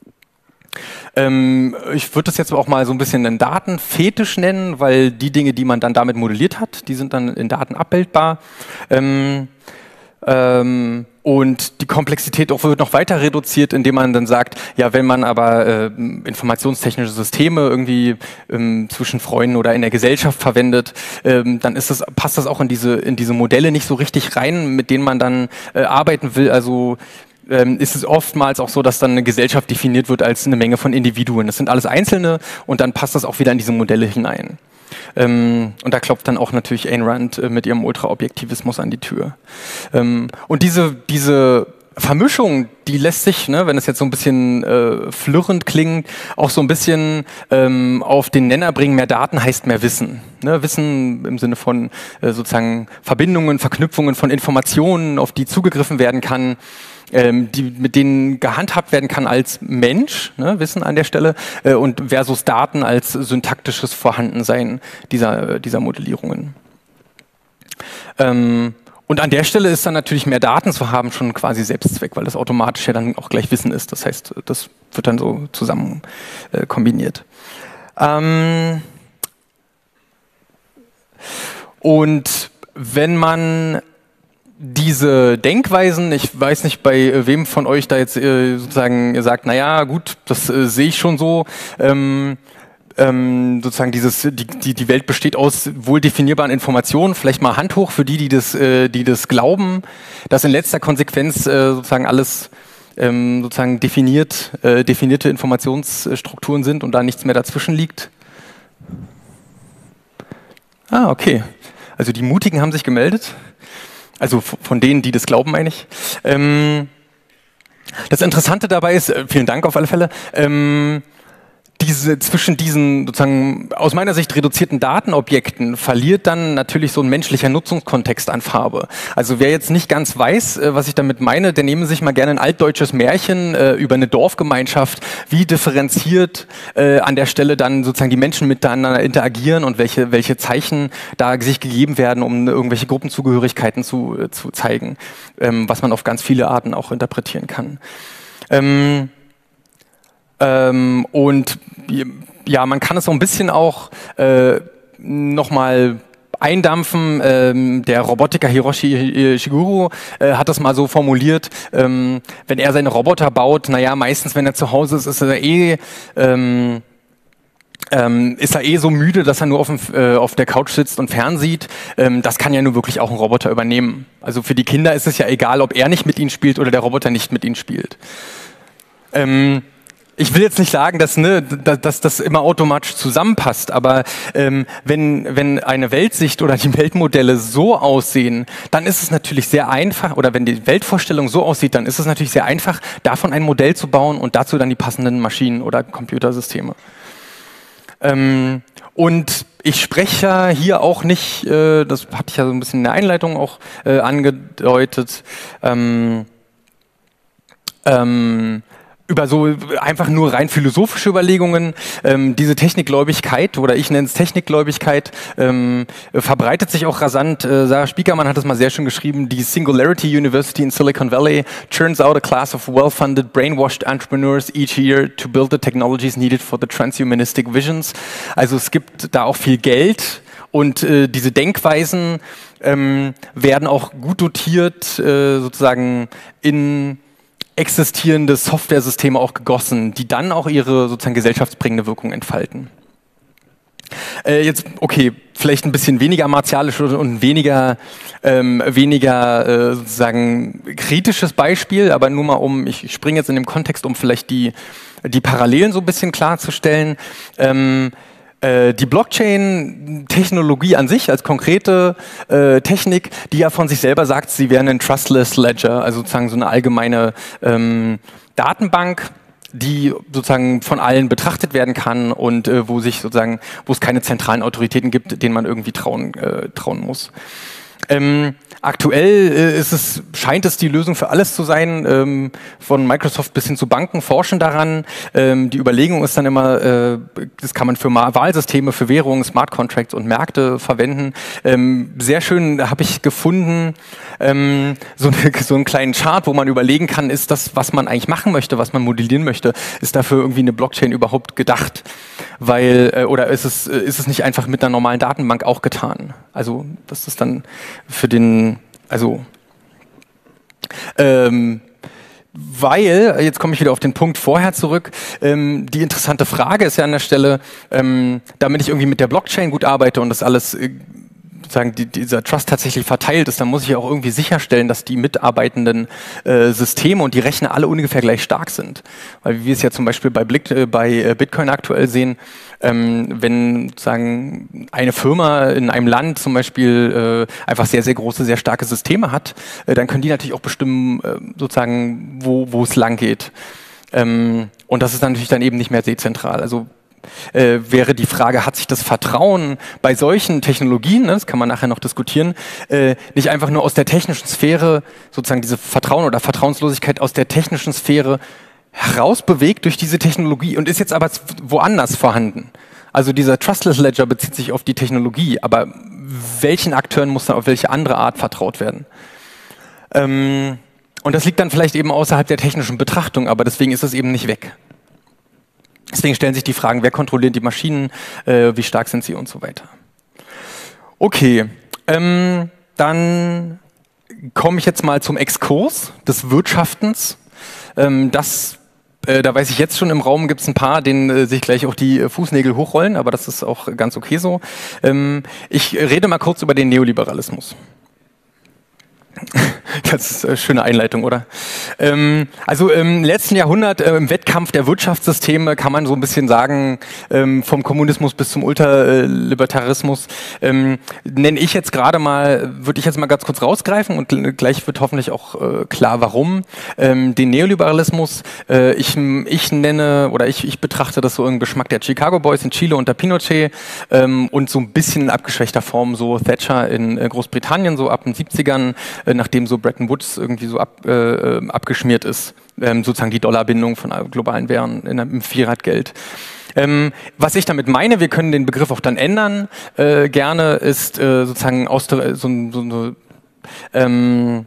Ähm, ich würde das jetzt auch mal so ein bisschen einen Datenfetisch nennen, weil die Dinge, die man dann damit modelliert hat, die sind dann in Daten abbildbar. Ähm, ähm, und die Komplexität auch wird noch weiter reduziert, indem man dann sagt, ja, wenn man aber äh, informationstechnische Systeme irgendwie ähm, zwischen Freunden oder in der Gesellschaft verwendet, ähm, dann ist das, passt das auch in diese, in diese Modelle nicht so richtig rein, mit denen man dann äh, arbeiten will. Also Ähm, ist es oftmals auch so, dass dann eine Gesellschaft definiert wird als eine Menge von Individuen. Das sind alles Einzelne und dann passt das auch wieder in diese Modelle hinein. Ähm, und da klopft dann auch natürlich Ayn Rand äh, mit ihrem Ultraobjektivismus an die Tür. Ähm, und diese, diese Vermischung, die lässt sich, ne, wenn es jetzt so ein bisschen äh, flirrend klingt, auch so ein bisschen ähm, auf den Nenner bringen, mehr Daten heißt mehr Wissen. Ne, Wissen im Sinne von äh, sozusagen Verbindungen, Verknüpfungen von Informationen, auf die zugegriffen werden kann, ähm, die, mit denen gehandhabt werden kann als Mensch, ne, Wissen an der Stelle, äh, und versus Daten als syntaktisches Vorhandensein dieser, dieser Modellierungen. Ähm, Und an der Stelle ist dann natürlich mehr Daten zu haben schon quasi Selbstzweck, weil das automatisch ja dann auch gleich Wissen ist. Das heißt, das wird dann so zusammen äh, kombiniert. Ähm und wenn man diese Denkweisen, ich weiß nicht, bei wem von euch da jetzt äh, sozusagen sagt, naja, gut, das äh, sehe ich schon so, ähm, Ähm, sozusagen dieses, die, die, die Welt besteht aus wohl definierbaren Informationen, vielleicht mal Hand hoch für die, die das, äh, die das glauben, dass in letzter Konsequenz äh, sozusagen alles ähm, sozusagen definiert, äh, definierte Informationsstrukturen sind und da nichts mehr dazwischen liegt. Ah, okay. Also die Mutigen haben sich gemeldet. Also von denen, die das glauben, meine ich. Ähm, das Interessante dabei ist, äh, vielen Dank auf alle Fälle, ähm, diese, zwischen diesen sozusagen aus meiner Sicht reduzierten Datenobjekten verliert dann natürlich so ein menschlicher Nutzungskontext an Farbe. Also wer jetzt nicht ganz weiß, äh, was ich damit meine, der nehme sich mal gerne ein altdeutsches Märchen äh, über eine Dorfgemeinschaft, wie differenziert äh, an der Stelle dann sozusagen die Menschen miteinander interagieren und welche, welche Zeichen da sich gegeben werden, um irgendwelche Gruppenzugehörigkeiten zu, äh, zu zeigen, ähm, was man auf ganz viele Arten auch interpretieren kann. Ähm, ähm, und ja, man kann es so ein bisschen auch äh, nochmal eindampfen. Ähm, der Robotiker Hiroshi Shiguro äh, hat das mal so formuliert, ähm, wenn er seine Roboter baut, naja, meistens, wenn er zu Hause ist, ist er eh... Ähm, Ähm, ist er eh so müde, dass er nur auf, dem, äh, auf der Couch sitzt und fernsieht. Ähm, das kann ja nur wirklich auch ein Roboter übernehmen. Also für die Kinder ist es ja egal, ob er nicht mit ihnen spielt oder der Roboter nicht mit ihnen spielt. Ähm, ich will jetzt nicht sagen, dass, ne, dass, dass das immer automatisch zusammenpasst, aber ähm, wenn, wenn eine Weltsicht oder die Weltmodelle so aussehen, dann ist es natürlich sehr einfach, oder wenn die Weltvorstellung so aussieht, dann ist es natürlich sehr einfach, davon ein Modell zu bauen und dazu dann die passenden Maschinen oder Computersysteme. Ähm, und ich spreche ja hier auch nicht, äh, das hatte ich ja so ein bisschen in der Einleitung auch äh, angedeutet, ähm, ähm, über so einfach nur rein philosophische Überlegungen. Ähm, diese Technikgläubigkeit, oder ich nenne es Technikgläubigkeit, ähm, verbreitet sich auch rasant. Äh, Sarah Spiekermann hat es mal sehr schön geschrieben, die Singularity University in Silicon Valley churns out a class of well-funded, brainwashed entrepreneurs each year to build the technologies needed for the transhumanistic visions. Also es gibt da auch viel Geld und äh, diese Denkweisen ähm, werden auch gut dotiert äh, sozusagen in existierende Software-Systeme auch gegossen, die dann auch ihre sozusagen gesellschaftsbringende Wirkung entfalten. Äh, jetzt, okay, vielleicht ein bisschen weniger martialisch und weniger, ähm, weniger äh, sozusagen kritisches Beispiel, aber nur mal um, ich springe jetzt in dem Kontext, um vielleicht die, die Parallelen so ein bisschen klarzustellen. Ähm, Die Blockchain-Technologie an sich als konkrete äh, Technik, die ja von sich selber sagt, sie wäre ein Trustless Ledger, also sozusagen so eine allgemeine ähm, Datenbank, die sozusagen von allen betrachtet werden kann und äh, wo sich sozusagen, wo es keine zentralen Autoritäten gibt, denen man irgendwie trauen, äh, trauen muss. Ähm, aktuell äh, ist es, scheint es die Lösung für alles zu sein. Ähm, von Microsoft bis hin zu Banken forschen daran. Ähm, die Überlegung ist dann immer, äh, das kann man für Wahlsysteme, für Währungen, Smart Contracts und Märkte verwenden. Ähm, sehr schön habe ich gefunden, ähm, so, eine, so einen kleinen Chart, wo man überlegen kann, ist das, was man eigentlich machen möchte, was man modellieren möchte, ist dafür irgendwie eine Blockchain überhaupt gedacht? Weil, äh, oder ist es, ist es nicht einfach mit einer normalen Datenbank auch getan? Also, das ist dann für den, also, ähm, weil, jetzt komme ich wieder auf den Punkt vorher zurück, ähm, die interessante Frage ist ja an der Stelle, ähm, damit ich irgendwie mit der Blockchain gut arbeite und das alles, äh, sozusagen die, dieser Trust tatsächlich verteilt ist, dann muss ich auch irgendwie sicherstellen, dass die mitarbeitenden äh, Systeme und die Rechner alle ungefähr gleich stark sind. Weil wie wir es ja zum Beispiel bei, Blick, äh, bei äh, Bitcoin aktuell sehen, ähm, wenn sozusagen eine Firma in einem Land zum Beispiel äh, einfach sehr, sehr große, sehr starke Systeme hat, äh, dann können die natürlich auch bestimmen, äh, sozusagen, wo, wo es lang geht. Ähm, und das ist dann natürlich dann eben nicht mehr dezentral. Also Äh, wäre die Frage, hat sich das Vertrauen bei solchen Technologien, ne, das kann man nachher noch diskutieren, äh, nicht einfach nur aus der technischen Sphäre, sozusagen diese Vertrauen oder Vertrauenslosigkeit aus der technischen Sphäre herausbewegt durch diese Technologie und ist jetzt aber woanders vorhanden. Also dieser Trustless Ledger bezieht sich auf die Technologie, aber welchen Akteuren muss dann auf welche andere Art vertraut werden? Ähm, und das liegt dann vielleicht eben außerhalb der technischen Betrachtung, aber deswegen ist es eben nicht weg. Deswegen stellen sich die Fragen, wer kontrolliert die Maschinen, äh, wie stark sind sie und so weiter. Okay, ähm, dann komme ich jetzt mal zum Exkurs des Wirtschaftens. Ähm, das, äh, da weiß ich jetzt schon, im Raum gibt es ein paar, denen äh, sich gleich auch die äh, Fußnägel hochrollen, aber das ist auch ganz okay so. Ähm, ich rede mal kurz über den Neoliberalismus. Das ist eine schöne Einleitung, oder? Ähm, also im letzten Jahrhundert, äh, im Wettkampf der Wirtschaftssysteme, kann man so ein bisschen sagen, ähm, vom Kommunismus bis zum Ultralibertarismus, ähm, nenne ich jetzt gerade mal, würde ich jetzt mal ganz kurz rausgreifen und gleich wird hoffentlich auch äh, klar, warum, ähm, den Neoliberalismus. Äh, ich, ich nenne, oder ich, ich betrachte das so im Geschmack der Chicago Boys in Chile unter Pinochet ähm, und so ein bisschen in abgeschwächter Form so Thatcher in äh, Großbritannien, so ab den siebzigern, äh, nachdem so Bretton Woods irgendwie so ab, äh, abgeschmiert ist, ähm, sozusagen die Dollarbindung von globalen Währungen in einem Fiat-Geld. Ähm, was ich damit meine, wir können den Begriff auch dann ändern, äh, gerne ist äh, sozusagen aus der, so, so eine ähm,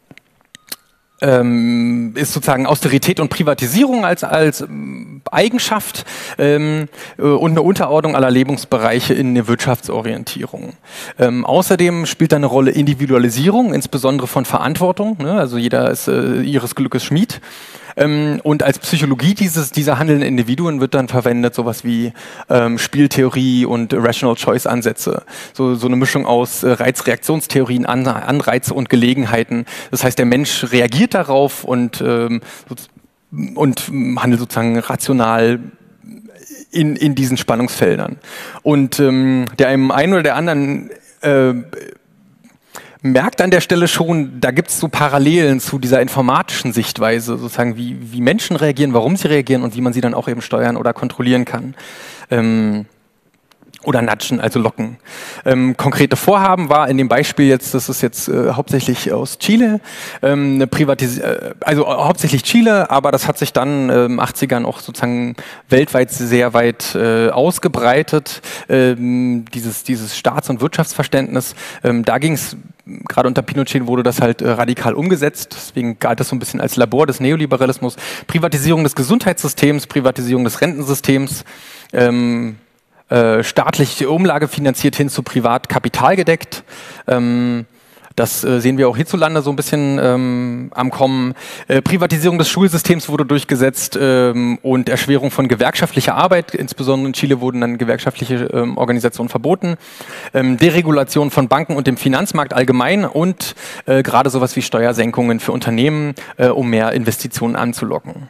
ähm, ist sozusagen Austerität und Privatisierung als, als ähm, Eigenschaft ähm, äh, und eine Unterordnung aller Lebensbereiche in eine Wirtschaftsorientierung. Ähm, außerdem spielt da eine Rolle Individualisierung, insbesondere von Verantwortung, ne? Also jeder ist äh, ihres Glückes Schmied. Ähm, und als Psychologie dieses, dieser handelnden Individuen wird dann verwendet sowas wie ähm, Spieltheorie und Rational Choice Ansätze. So, so eine Mischung aus äh, Reizreaktionstheorien, An Anreize und Gelegenheiten. Das heißt, der Mensch reagiert darauf und, ähm, und handelt sozusagen rational in, in diesen Spannungsfeldern. Und ähm, der einem einen oder der anderen äh, merkt an der Stelle schon, da gibt es so Parallelen zu dieser informatischen Sichtweise, sozusagen wie, wie Menschen reagieren, warum sie reagieren und wie man sie dann auch eben steuern oder kontrollieren kann. Ähm, oder nudgen, also locken. Ähm, konkrete Vorhaben war in dem Beispiel jetzt, das ist jetzt äh, hauptsächlich aus Chile, ähm, eine Privatis äh, also äh, hauptsächlich Chile, aber das hat sich dann äh, in den achtzigern auch sozusagen weltweit sehr weit äh, ausgebreitet, ähm, dieses, dieses Staats- und Wirtschaftsverständnis. Ähm, da ging es, gerade unter Pinochet wurde das halt äh, radikal umgesetzt, deswegen galt das so ein bisschen als Labor des Neoliberalismus. Privatisierung des Gesundheitssystems, Privatisierung des Rentensystems, ähm, Äh, staatliche Umlage finanziert hin zu Privatkapital gedeckt. Ähm, das äh, sehen wir auch hierzulande so ein bisschen ähm, am Kommen. Äh, Privatisierung des Schulsystems wurde durchgesetzt ähm, und Erschwerung von gewerkschaftlicher Arbeit. Insbesondere in Chile wurden dann gewerkschaftliche ähm, Organisationen verboten. Ähm, Deregulation von Banken und dem Finanzmarkt allgemein und äh, gerade sowas wie Steuersenkungen für Unternehmen, äh, um mehr Investitionen anzulocken.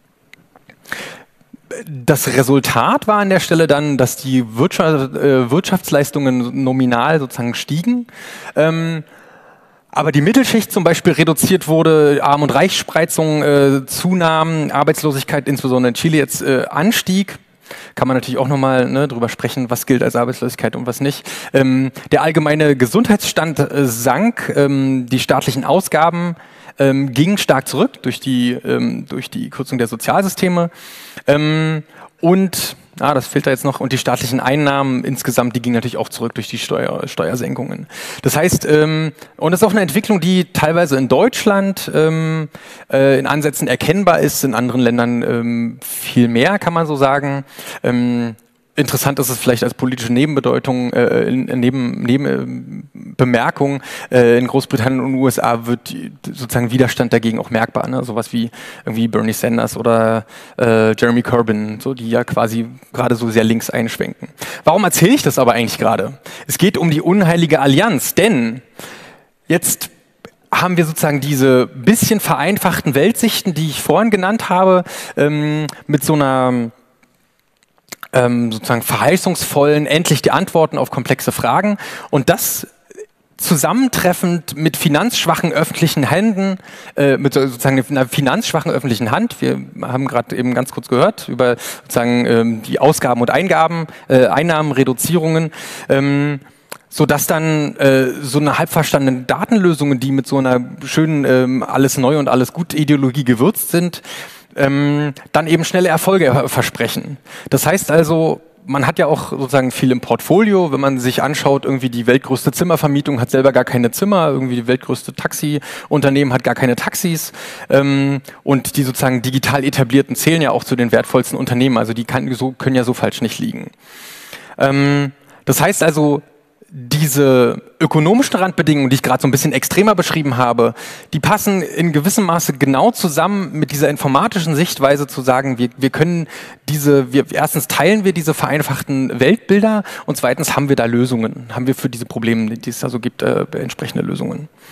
Das Resultat war an der Stelle dann, dass die Wirtschaft, äh, Wirtschaftsleistungen nominal sozusagen stiegen, ähm, aber die Mittelschicht zum Beispiel reduziert wurde, Arm- und Reichsspreizung äh, zunahmen, Arbeitslosigkeit insbesondere in Chile jetzt äh, anstieg. Kann man natürlich auch nochmal ne, drüber sprechen, was gilt als Arbeitslosigkeit und was nicht. Ähm, der allgemeine Gesundheitsstand äh, sank, ähm, die staatlichen Ausgaben ähm, gingen stark zurück durch die, ähm, durch die Kürzung der Sozialsysteme. Ähm, und, ah, das fehlt da jetzt noch, und die staatlichen Einnahmen insgesamt, die gingen natürlich auch zurück durch die Steuer, Steuersenkungen. Das heißt, ähm, und das ist auch eine Entwicklung, die teilweise in Deutschland ähm, äh, in Ansätzen erkennbar ist, in anderen Ländern ähm, viel mehr, kann man so sagen. Ähm, Interessant ist es vielleicht als politische Nebenbedeutung, äh, neben, neben äh, Bemerkung, äh, in Großbritannien und den U S A wird sozusagen Widerstand dagegen auch merkbar, ne? Sowas wie irgendwie Bernie Sanders oder äh, Jeremy Corbyn, so, die ja quasi gerade so sehr links einschwenken. Warum erzähle ich das aber eigentlich gerade? Es geht um die unheilige Allianz, denn jetzt haben wir sozusagen diese bisschen vereinfachten Weltsichten, die ich vorhin genannt habe, ähm, mit so einer Ähm, sozusagen verheißungsvollen, endlich die Antworten auf komplexe Fragen und das zusammentreffend mit finanzschwachen öffentlichen Händen, äh, mit sozusagen einer finanzschwachen öffentlichen Hand. Wir haben gerade eben ganz kurz gehört über sozusagen ähm, die Ausgaben und Eingaben, äh, Einnahmenreduzierungen, ähm, so dass dann äh, so eine halb verstandene Datenlösungen, die mit so einer schönen ähm, alles neu und alles gut Ideologie gewürzt sind, Ähm, dann eben schnelle Erfolge versprechen. Das heißt also, man hat ja auch sozusagen viel im Portfolio, wenn man sich anschaut, irgendwie die weltgrößte Zimmervermietung hat selber gar keine Zimmer, irgendwie die weltgrößte Taxiunternehmen hat gar keine Taxis ähm, und die sozusagen digital etablierten zählen ja auch zu den wertvollsten Unternehmen, also die kann, so, können ja so falsch nicht liegen. Ähm, das heißt also, diese ökonomischen Randbedingungen, die ich gerade so ein bisschen extremer beschrieben habe, die passen in gewissem Maße genau zusammen mit dieser informatischen Sichtweise zu sagen, wir, wir können diese, wir, erstens teilen wir diese vereinfachten Weltbilder und zweitens haben wir da Lösungen, haben wir für diese Probleme, die es da so gibt, äh, entsprechende Lösungen.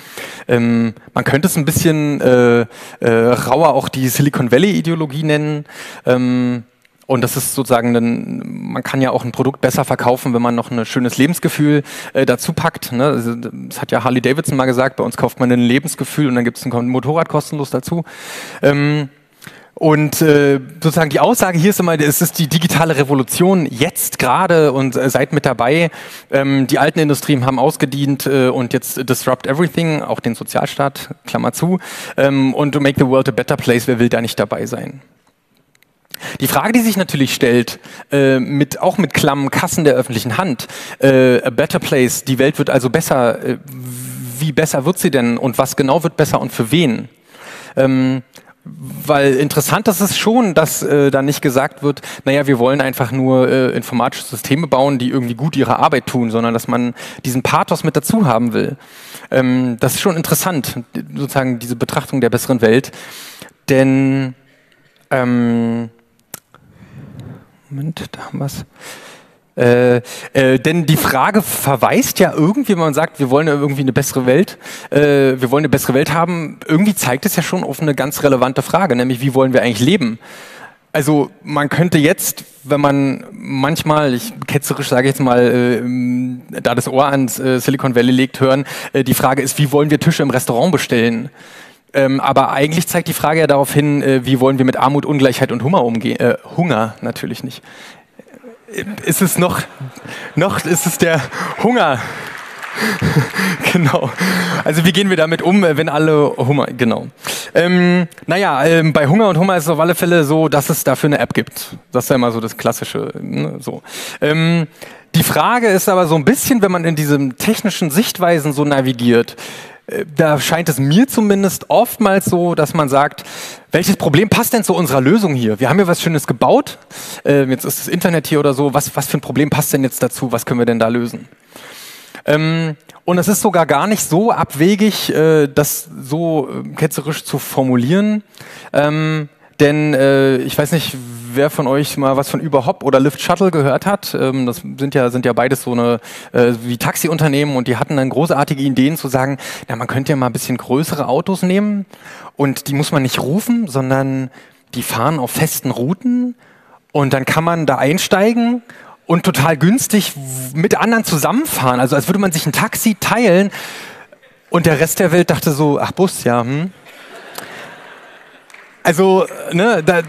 Ähm, man könnte es ein bisschen äh, äh, rauer auch die Silicon Valley-Ideologie nennen. Ähm, Und das ist sozusagen, ein, man kann ja auch ein Produkt besser verkaufen, wenn man noch ein schönes Lebensgefühl äh, dazu packt. Ne? Also, das hat ja Harley Davidson mal gesagt, bei uns kauft man ein Lebensgefühl und dann gibt es ein Motorrad kostenlos dazu. Ähm, und äh, sozusagen die Aussage hier ist immer, es ist die digitale Revolution jetzt gerade und äh, seid mit dabei. Ähm, die alten Industrien haben ausgedient äh, und jetzt disrupt everything, auch den Sozialstaat, Klammer zu. Ähm, und to make the world a better place, wer will da nicht dabei sein? Die Frage, die sich natürlich stellt, äh, mit, auch mit klammen Kassen der öffentlichen Hand, äh, a better place, die Welt wird also besser, äh, wie besser wird sie denn und was genau wird besser und für wen? Ähm, weil interessant ist es schon, dass äh, da nicht gesagt wird, naja, wir wollen einfach nur äh, informatische Systeme bauen, die irgendwie gut ihre Arbeit tun, sondern dass man diesen Pathos mit dazu haben will. Ähm, das ist schon interessant, sozusagen diese Betrachtung der besseren Welt, denn ähm, Moment, da haben wir es. Äh, äh, denn die Frage verweist ja irgendwie, wenn man sagt, wir wollen ja irgendwie eine bessere Welt, äh, wir wollen eine bessere Welt haben, irgendwie zeigt es ja schon auf eine ganz relevante Frage, nämlich wie wollen wir eigentlich leben? Also man könnte jetzt, wenn man manchmal, ich ketzerisch sage jetzt mal, äh, da das Ohr ans äh, Silicon Valley legt, hören, äh, die Frage ist, wie wollen wir Tische im Restaurant bestellen? Ähm, aber eigentlich zeigt die Frage ja darauf hin, äh, wie wollen wir mit Armut, Ungleichheit und Hunger umgehen? Äh, Hunger natürlich nicht. Äh, ist es noch, noch ist es der Hunger? Genau. Also wie gehen wir damit um, wenn alle Hunger, genau. Ähm, naja, ähm, bei Hunger und Hunger ist es auf alle Fälle so, dass es dafür eine App gibt. Das ist ja immer so das Klassische. Ne, so. Ähm, die Frage ist aber so ein bisschen, wenn man in diesen technischen Sichtweisen so navigiert, da scheint es mir zumindest oftmals so, dass man sagt, welches Problem passt denn zu unserer Lösung hier? Wir haben ja was Schönes gebaut, äh, jetzt ist das Internet hier oder so, was, was für ein Problem passt denn jetzt dazu, was können wir denn da lösen? Ähm, und es ist sogar gar nicht so abwegig, äh, das so äh, ketzerisch zu formulieren, ähm, denn äh, ich weiß nicht, wer von euch mal was von Überhop oder Lyft Shuttle gehört hat. Ähm, das sind ja, sind ja beides so eine äh, wie Taxiunternehmen und die hatten dann großartige Ideen zu sagen, na, man könnte ja mal ein bisschen größere Autos nehmen und die muss man nicht rufen, sondern die fahren auf festen Routen und dann kann man da einsteigen und total günstig mit anderen zusammenfahren. Also als würde man sich ein Taxi teilen und der Rest der Welt dachte so, ach Bus, ja, hm. Also, ne, da...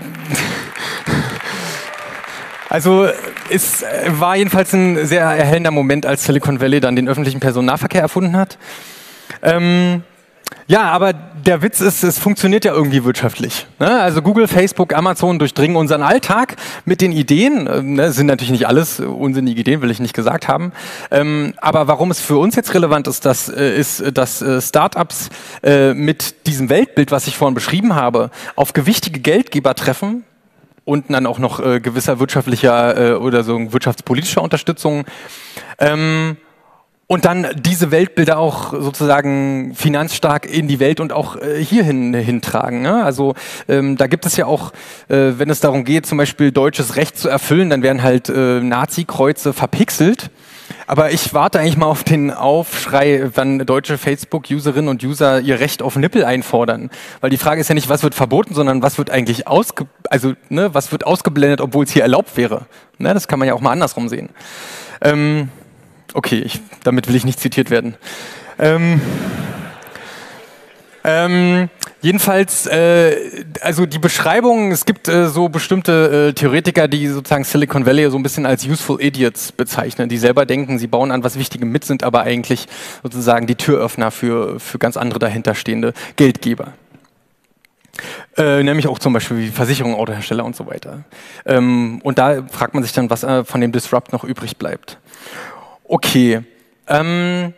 Also es war jedenfalls ein sehr erhellender Moment, als Silicon Valley dann den öffentlichen Personennahverkehr erfunden hat. Ähm, ja, aber der Witz ist, es funktioniert ja irgendwie wirtschaftlich. Ne? Also Google, Facebook, Amazon durchdringen unseren Alltag mit den Ideen. Ne, sind natürlich nicht alles unsinnige Ideen, will ich nicht gesagt haben. Ähm, aber warum es für uns jetzt relevant ist, das, äh, ist, dass äh, Startups äh, mit diesem Weltbild, was ich vorhin beschrieben habe, auf gewichtige Geldgeber treffen, und dann auch noch äh, gewisser wirtschaftlicher äh, oder so wirtschaftspolitischer Unterstützung. Ähm, und dann diese Weltbilder auch sozusagen finanzstark in die Welt und auch äh, hierhin hintragen. Ne? Also ähm, da gibt es ja auch, äh, wenn es darum geht, zum Beispiel deutsches Recht zu erfüllen, dann werden halt äh, Nazi-Kreuze verpixelt. Aber ich warte eigentlich mal auf den Aufschrei, wenn deutsche Facebook-Userinnen und User ihr Recht auf Nippel einfordern. Weil die Frage ist ja nicht, was wird verboten, sondern was wird eigentlich ausge also, ne, was wird ausgeblendet, obwohl es hier erlaubt wäre. Ne, das kann man ja auch mal andersrum sehen. Ähm, okay, ich, damit will ich nicht zitiert werden. Ähm, ähm, Jedenfalls, äh, also die Beschreibung, es gibt äh, so bestimmte äh, Theoretiker, die sozusagen Silicon Valley so ein bisschen als useful idiots bezeichnen, die selber denken, sie bauen an was Wichtigem mit, sind aber eigentlich sozusagen die Türöffner für, für ganz andere dahinterstehende Geldgeber. Äh, nämlich auch zum Beispiel wie Versicherungen, Autohersteller und so weiter. Ähm, und da fragt man sich dann, was äh, von dem Disrupt noch übrig bleibt. Okay. Ähm,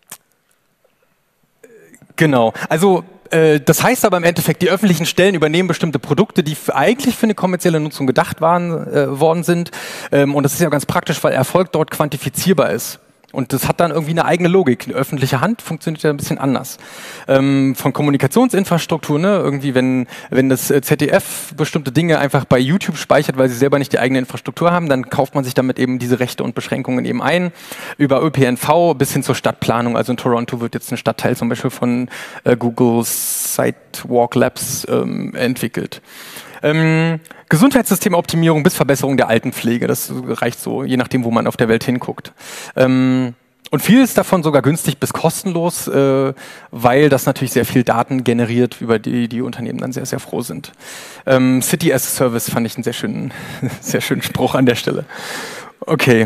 genau. Also das heißt aber im Endeffekt, die öffentlichen Stellen übernehmen bestimmte Produkte, die eigentlich für eine kommerzielle Nutzung gedacht waren, äh, worden sind. Ähm, und das ist ja ganz praktisch, weil Erfolg dort quantifizierbar ist. Und das hat dann irgendwie eine eigene Logik. Eine öffentliche Hand funktioniert ja ein bisschen anders. Ähm, von Kommunikationsinfrastruktur, ne? Irgendwie, wenn, wenn das Z D F bestimmte Dinge einfach bei YouTube speichert, weil sie selber nicht die eigene Infrastruktur haben, dann kauft man sich damit eben diese Rechte und Beschränkungen eben ein. Über Ö P N V bis hin zur Stadtplanung. Also in Toronto wird jetzt ein Stadtteil zum Beispiel von äh, Google Sidewalk Labs ähm, entwickelt. Ähm, Gesundheitssystemoptimierung bis Verbesserung der Altenpflege, das reicht so, je nachdem, wo man auf der Welt hinguckt. Ähm, und vieles davon sogar günstig bis kostenlos, äh, weil das natürlich sehr viel Daten generiert, über die die Unternehmen dann sehr, sehr froh sind. Ähm, City as a Service fand ich einen sehr schönen, sehr schönen Spruch an der Stelle. Okay.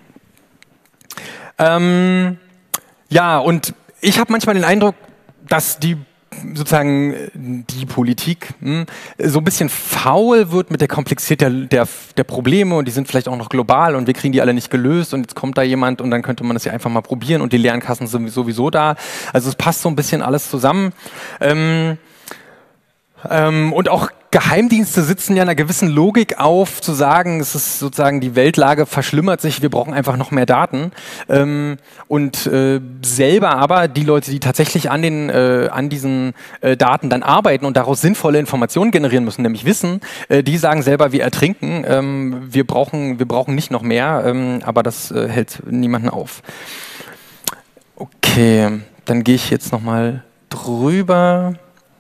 Ähm, ja, und ich habe manchmal den Eindruck, dass die sozusagen die Politik hm, so ein bisschen faul wird mit der Komplexität der, der, der Probleme und die sind vielleicht auch noch global und wir kriegen die alle nicht gelöst und jetzt kommt da jemand und dann könnte man das ja einfach mal probieren und die Lernkassen sind sowieso da. Also es passt so ein bisschen alles zusammen. Ähm, ähm, und auch Geheimdienste sitzen ja einer gewissen Logik auf, zu sagen, es ist sozusagen, die Weltlage verschlimmert sich, wir brauchen einfach noch mehr Daten. Ähm, und äh, selber aber die Leute, die tatsächlich an, den, äh, an diesen äh, Daten dann arbeiten und daraus sinnvolle Informationen generieren müssen, nämlich Wissen, äh, die sagen selber, wir ertrinken, ähm, wir, brauchen, wir brauchen nicht noch mehr, ähm, aber das äh, hält niemanden auf. Okay, dann gehe ich jetzt nochmal drüber.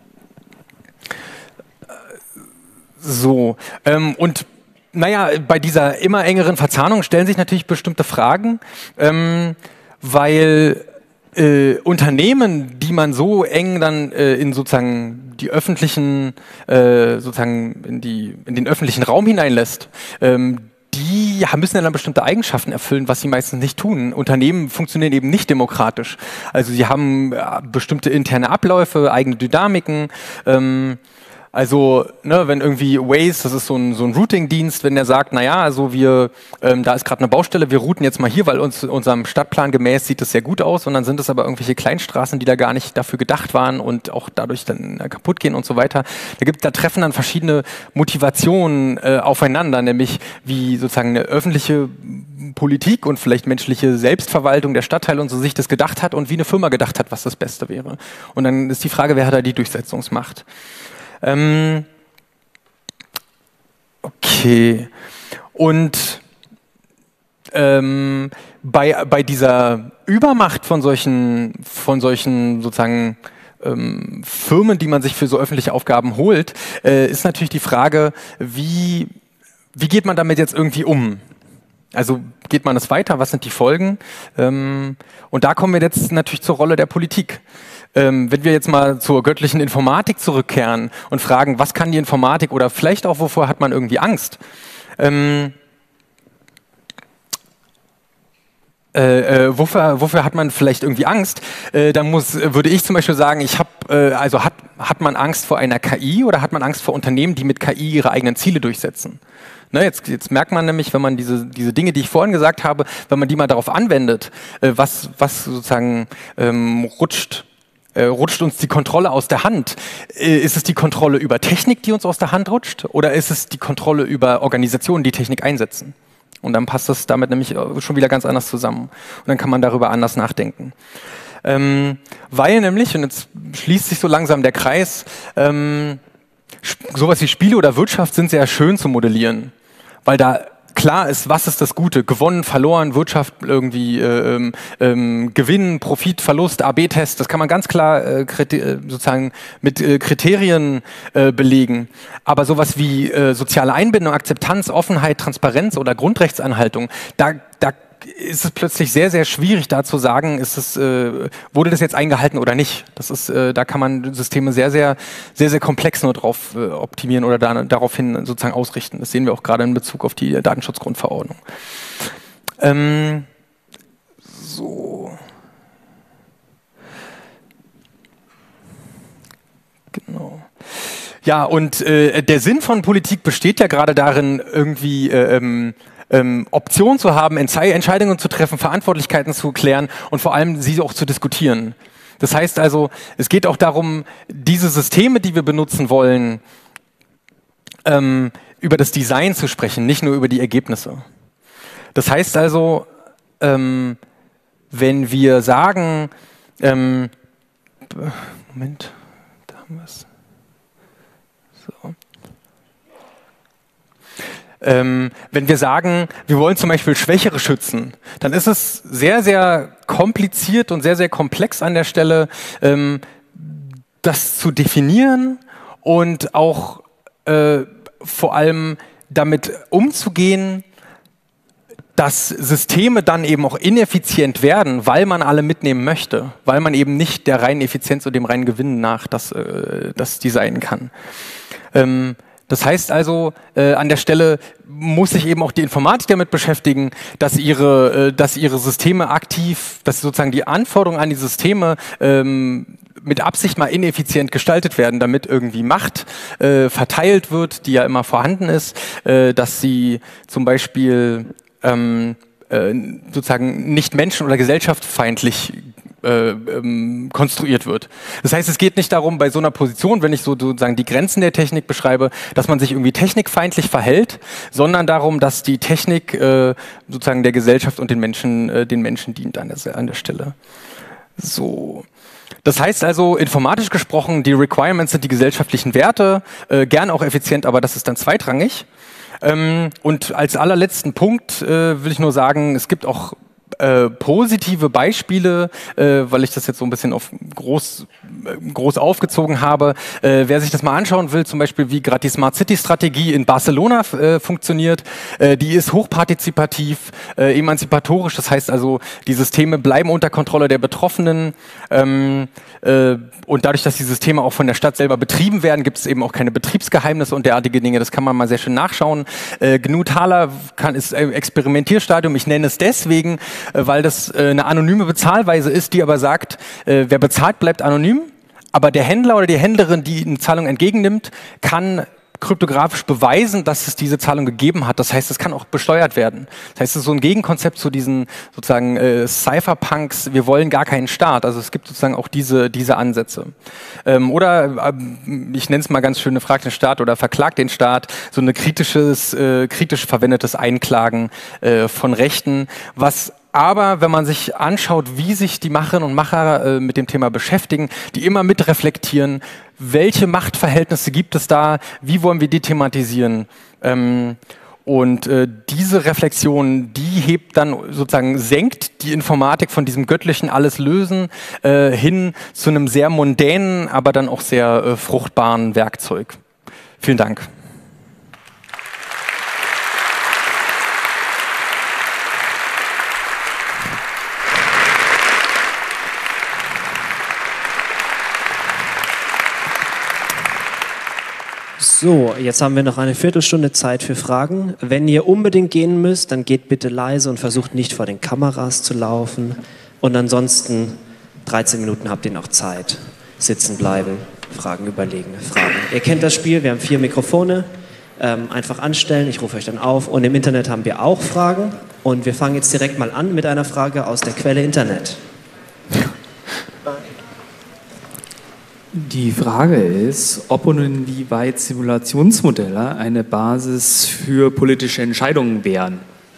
So, ähm, und naja, bei dieser immer engeren Verzahnung stellen sich natürlich bestimmte Fragen, ähm, weil äh, Unternehmen, die man so eng dann äh, in sozusagen die öffentlichen, äh, sozusagen in, die, in den öffentlichen Raum hineinlässt, ähm, die müssen dann bestimmte Eigenschaften erfüllen, was sie meistens nicht tun. Unternehmen funktionieren eben nicht demokratisch. Also sie haben äh, bestimmte interne Abläufe, eigene Dynamiken, ähm, Also, ne, wenn irgendwie Waze, das ist so ein, so ein Routing-Dienst, wenn der sagt, naja, also wir, ähm, da ist gerade eine Baustelle, wir routen jetzt mal hier, weil uns unserem Stadtplan gemäß sieht das sehr gut aus und dann sind es aber irgendwelche Kleinstraßen, die da gar nicht dafür gedacht waren und auch dadurch dann äh, kaputt gehen und so weiter. Da gibt, da treffen dann verschiedene Motivationen äh, aufeinander, nämlich wie sozusagen eine öffentliche Politik und vielleicht menschliche Selbstverwaltung der Stadtteile und so sich das gedacht hat und wie eine Firma gedacht hat, was das Beste wäre. Und dann ist die Frage, wer hat da die Durchsetzungsmacht? Ähm, okay. Und ähm, bei, bei dieser Übermacht von solchen, von solchen sozusagen ähm, Firmen, die man sich für so öffentliche Aufgaben holt, äh, ist natürlich die Frage, wie, wie geht man damit jetzt irgendwie um? Also geht man das weiter? Was sind die Folgen? Ähm, und da kommen wir jetzt natürlich zur Rolle der Politik. Ähm, wenn wir jetzt mal zur göttlichen Informatik zurückkehren und fragen, was kann die Informatik oder vielleicht auch, wovor hat man irgendwie Angst? Ähm, Äh, äh, wofür, wofür hat man vielleicht irgendwie Angst? Äh, dann muss, würde ich zum Beispiel sagen, ich habe, äh, also hat, hat man Angst vor einer K I oder hat man Angst vor Unternehmen, die mit K I ihre eigenen Ziele durchsetzen? Ne, jetzt, jetzt merkt man nämlich, wenn man diese, diese Dinge, die ich vorhin gesagt habe, wenn man die mal darauf anwendet, äh, was, was sozusagen ähm, rutscht, äh, rutscht uns die Kontrolle aus der Hand? Äh, ist es die Kontrolle über Technik, die uns aus der Hand rutscht? Oder ist es die Kontrolle über Organisationen, die Technik einsetzen? Und dann passt das damit nämlich schon wieder ganz anders zusammen. Und dann kann man darüber anders nachdenken. Ähm, weil nämlich, und jetzt schließt sich so langsam der Kreis, ähm, sowas wie Spiele oder Wirtschaft sind sehr schön zu modellieren. Weil da klar ist, was ist das Gute? Gewonnen, verloren, Wirtschaft irgendwie, äh, ähm, Gewinn, Profit, Verlust, A B Test, das kann man ganz klar äh, sozusagen mit äh, Kriterien äh, belegen. Aber sowas wie äh, soziale Einbindung, Akzeptanz, Offenheit, Transparenz oder Grundrechtsanhaltung, da, da ist es plötzlich sehr, sehr schwierig, da zu sagen, ist es, äh, wurde das jetzt eingehalten oder nicht. Das ist, äh, da kann man Systeme sehr, sehr, sehr, sehr komplex nur drauf äh, optimieren oder da, daraufhin sozusagen ausrichten. Das sehen wir auch gerade in Bezug auf die Datenschutzgrundverordnung. Ähm, so. Genau. Ja, und äh, der Sinn von Politik besteht ja gerade darin, irgendwie äh, ähm, Ähm, Optionen zu haben, Entscheidungen zu treffen, Verantwortlichkeiten zu klären und vor allem sie auch zu diskutieren. Das heißt also, es geht auch darum, diese Systeme, die wir benutzen wollen, ähm, über das Design zu sprechen, nicht nur über die Ergebnisse. Das heißt also, ähm, wenn wir sagen, ähm, Moment, da haben wir es. So. Ähm, wenn wir sagen, wir wollen zum Beispiel Schwächere schützen, dann ist es sehr, sehr kompliziert und sehr, sehr komplex an der Stelle, ähm, das zu definieren und auch äh, vor allem damit umzugehen, dass Systeme dann eben auch ineffizient werden, weil man alle mitnehmen möchte, weil man eben nicht der reinen Effizienz und dem reinen Gewinn nach das, äh, das designen kann. Ähm, Das heißt also, äh, an der Stelle muss sich eben auch die Informatik damit beschäftigen, dass ihre, äh, dass ihre Systeme aktiv, dass sozusagen die Anforderungen an die Systeme ähm, mit Absicht mal ineffizient gestaltet werden, damit irgendwie Macht äh, verteilt wird, die ja immer vorhanden ist, äh, dass sie zum Beispiel ähm, äh, sozusagen nicht menschen- oder gesellschaftsfeindlich Äh, ähm, konstruiert wird. Das heißt, es geht nicht darum, bei so einer Position, wenn ich so sozusagen die Grenzen der Technik beschreibe, dass man sich irgendwie technikfeindlich verhält, sondern darum, dass die Technik äh, sozusagen der Gesellschaft und den Menschen, äh, den Menschen dient an der, an der Stelle. So. Das heißt also, informatisch gesprochen, die Requirements sind die gesellschaftlichen Werte, äh, gern auch effizient, aber das ist dann zweitrangig. Ähm, und als allerletzten Punkt äh, will ich nur sagen, es gibt auch Äh, positive Beispiele, äh, weil ich das jetzt so ein bisschen auf groß, äh, groß aufgezogen habe. Äh, wer sich das mal anschauen will, zum Beispiel wie gerade die Smart City Strategie in Barcelona äh, funktioniert, äh, die ist hochpartizipativ, äh, emanzipatorisch, das heißt also, die Systeme bleiben unter Kontrolle der Betroffenen ähm, äh, und dadurch, dass die Systeme auch von der Stadt selber betrieben werden, gibt es eben auch keine Betriebsgeheimnisse und derartige Dinge, das kann man mal sehr schön nachschauen. Äh, G N U Taler kann, ist äh, Experimentierstadium, ich nenne es deswegen, weil das äh, eine anonyme Bezahlweise ist, die aber sagt, äh, wer bezahlt, bleibt anonym, aber der Händler oder die Händlerin, die eine Zahlung entgegennimmt, kann kryptografisch beweisen, dass es diese Zahlung gegeben hat. Das heißt, es kann auch besteuert werden. Das heißt, es ist so ein Gegenkonzept zu diesen sozusagen äh, Cypherpunks, wir wollen gar keinen Staat. Also es gibt sozusagen auch diese, diese Ansätze. Ähm, oder, äh, ich nenne es mal ganz schön, fragt den Staat oder verklagt den Staat, so ein kritisches, äh, kritisch verwendetes Einklagen äh, von Rechten, was aber wenn man sich anschaut, wie sich die Macherinnen und Macher äh, mit dem Thema beschäftigen, die immer mitreflektieren, welche Machtverhältnisse gibt es da, wie wollen wir die thematisieren? Ähm, und äh, diese Reflexion, die hebt dann sozusagen, senkt die Informatik von diesem göttlichen Alles lösen äh, hin zu einem sehr mondänen, aber dann auch sehr äh, fruchtbaren Werkzeug. Vielen Dank. So, jetzt haben wir noch eine Viertelstunde Zeit für Fragen. Wenn ihr unbedingt gehen müsst, dann geht bitte leise und versucht nicht vor den Kameras zu laufen. Und ansonsten dreizehn Minuten habt ihr noch Zeit. Sitzen bleiben, Fragen überlegen, Fragen. Ihr kennt das Spiel, wir haben vier Mikrofone. Ähm, einfach anstellen, ich rufe euch dann auf. Und im Internet haben wir auch Fragen. Und wir fangen jetzt direkt mal an mit einer Frage aus der Quelle Internet. Die Frage ist, ob und inwieweit Simulationsmodelle eine Basis für politische Entscheidungen wären.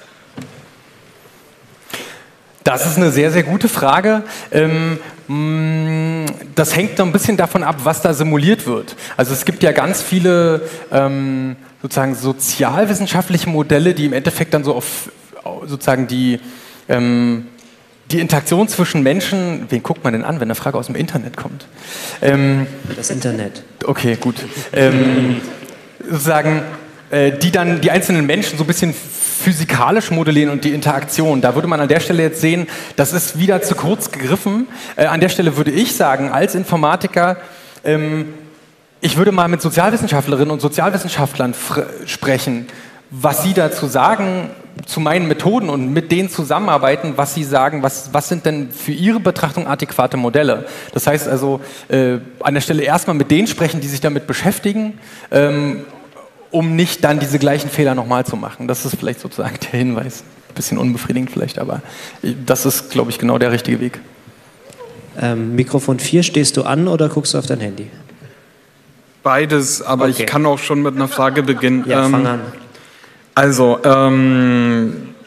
Das ist eine sehr, sehr gute Frage. Ähm, das hängt noch ein bisschen davon ab, was da simuliert wird. Also es gibt ja ganz viele ähm, sozusagen sozialwissenschaftliche Modelle, die im Endeffekt dann so auf sozusagen die ähm, Die Interaktion zwischen Menschen, wen guckt man denn an, wenn eine Frage aus dem Internet kommt? Ähm, das Internet. Okay, gut. Ähm, sozusagen, äh, die dann die einzelnen Menschen so ein bisschen physikalisch modellieren und die Interaktion. Da würde man an der Stelle jetzt sehen, das ist wieder zu kurz gegriffen. Äh, an der Stelle würde ich sagen, als Informatiker, ähm, ich würde mal mit Sozialwissenschaftlerinnen und Sozialwissenschaftlern sprechen, was sie dazu sagen, zu meinen Methoden und mit denen zusammenarbeiten, was sie sagen, was, was sind denn für ihre Betrachtung adäquate Modelle. Das heißt also, äh, an der Stelle erstmal mit denen sprechen, die sich damit beschäftigen, ähm, um nicht dann diese gleichen Fehler nochmal zu machen. Das ist vielleicht sozusagen der Hinweis. Ein bisschen unbefriedigend vielleicht, aber das ist, glaube ich, genau der richtige Weg. Ähm, Mikrofon vier, stehst du an oder guckst du auf dein Handy? Beides, aber okay. Ich kann auch schon mit einer Frage beginnen. Ja, ähm, fang an. Also, ähm,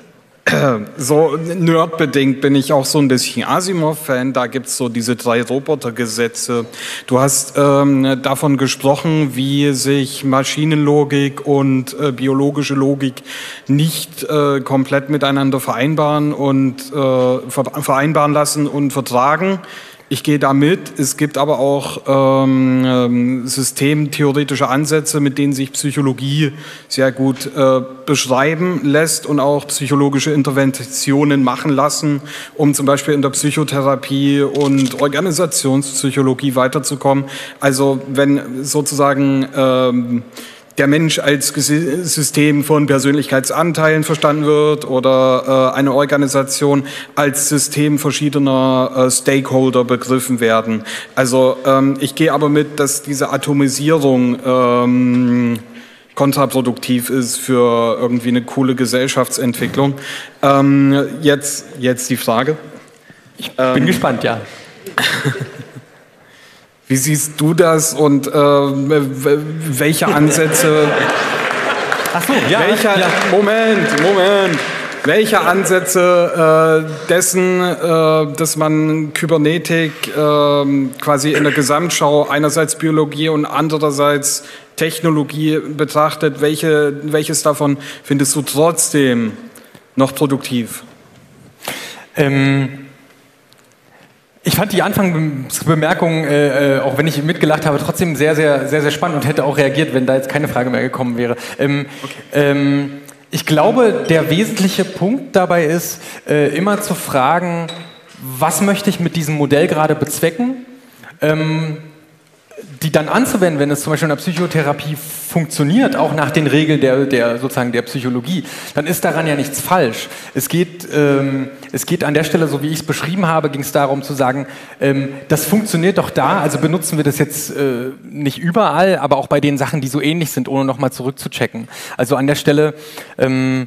So nerdbedingt bin ich auch so ein bisschen Asimov-Fan. Da gibt es so diese drei Robotergesetze. Du hast ähm, davon gesprochen, wie sich Maschinenlogik und äh, biologische Logik nicht äh, komplett miteinander vereinbaren und äh, vereinbaren lassen und vertragen. Ich gehe da mit. Es gibt aber auch ähm, systemtheoretische Ansätze, mit denen sich Psychologie sehr gut äh, beschreiben lässt und auch psychologische Interventionen machen lassen, um zum Beispiel in der Psychotherapie und Organisationspsychologie weiterzukommen. Also wenn sozusagen ähm, der Mensch als System von Persönlichkeitsanteilen verstanden wird oder äh, eine Organisation als System verschiedener äh, Stakeholder begriffen werden. Also ähm, ich gehe aber mit, dass diese Atomisierung ähm, kontraproduktiv ist für irgendwie eine coole Gesellschaftsentwicklung. Ähm, jetzt, jetzt die Frage. Ich bin ähm, gespannt, ja. Wie siehst du das und äh, welche Ansätze? Ach so, ja, welcher, ja. Moment, Moment. Welche Ansätze äh, dessen, äh, dass man Kybernetik äh, quasi in der Gesamtschau einerseits Biologie und andererseits Technologie betrachtet, welche, welches davon findest du trotzdem noch produktiv? Ähm Ich fand die Anfangsbemerkung, äh, äh, auch wenn ich mitgelacht habe, trotzdem sehr, sehr, sehr, sehr spannend und hätte auch reagiert, wenn da jetzt keine Frage mehr gekommen wäre. Ähm, okay. ähm, ich glaube, der wesentliche Punkt dabei ist, äh, immer zu fragen, was möchte ich mit diesem Modell gerade bezwecken? Ähm, die dann anzuwenden, wenn es zum Beispiel in der Psychotherapie funktioniert, auch nach den Regeln der, der, sozusagen der Psychologie, dann ist daran ja nichts falsch. Es geht, ähm, es geht an der Stelle, so wie ich es beschrieben habe, ging es darum zu sagen, ähm, das funktioniert doch da, also benutzen wir das jetzt äh, nicht überall, aber auch bei den Sachen, die so ähnlich sind, ohne nochmal zurückzuchecken. Also an der Stelle ähm,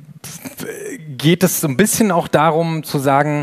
geht es so ein bisschen auch darum zu sagen,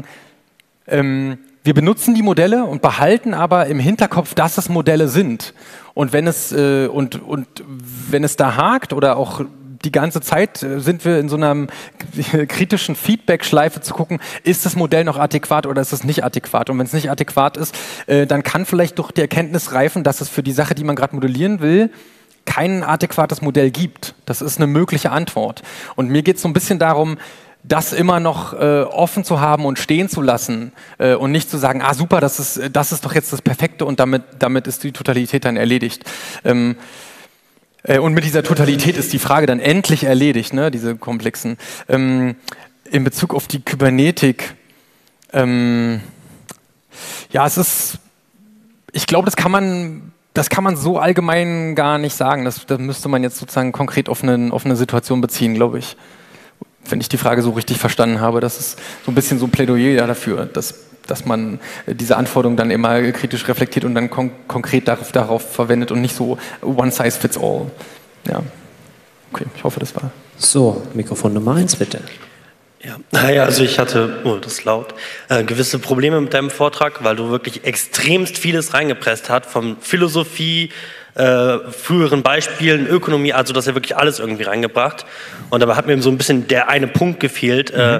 ähm, wir benutzen die Modelle und behalten aber im Hinterkopf, dass es Modelle sind. Und wenn es, äh, und, und wenn es da hakt oder auch die ganze Zeit äh, sind wir in so einer kritischen Feedback-Schleife zu gucken, ist das Modell noch adäquat oder ist es nicht adäquat? Und wenn es nicht adäquat ist, äh, dann kann vielleicht durch die Erkenntnis reifen, dass es für die Sache, die man gerade modellieren will, kein adäquates Modell gibt. Das ist eine mögliche Antwort. Und mir geht es so ein bisschen darum, das immer noch äh, offen zu haben und stehen zu lassen äh, und nicht zu sagen, ah super, das ist, das ist doch jetzt das Perfekte und damit, damit ist die Totalität dann erledigt. Ähm, äh, und mit dieser Totalität ist die Frage dann endlich erledigt, ne, diese komplexen. Ähm, in Bezug auf die Kybernetik, ähm, ja, es ist, ich glaube, das kann man, das kann man so allgemein gar nicht sagen. Das, das müsste man jetzt sozusagen konkret auf eine, auf eine Situation beziehen, glaube ich. Wenn ich die Frage so richtig verstanden habe, das ist so ein bisschen so ein Plädoyer dafür, dass, dass man diese Anforderungen dann immer kritisch reflektiert und dann kon konkret darauf, darauf verwendet und nicht so one size fits all. Ja, okay, ich hoffe, das war... So, Mikrofon Nummer eins, bitte. Ja, naja, also ich hatte, oh, das ist laut, äh, gewisse Probleme mit deinem Vortrag, weil du wirklich extremst vieles reingepresst hast, von Philosophie, Äh, früheren Beispielen, Ökonomie, also das ist ja wirklich alles irgendwie reingebracht. Und dabei hat mir so ein bisschen der eine Punkt gefehlt. Mhm.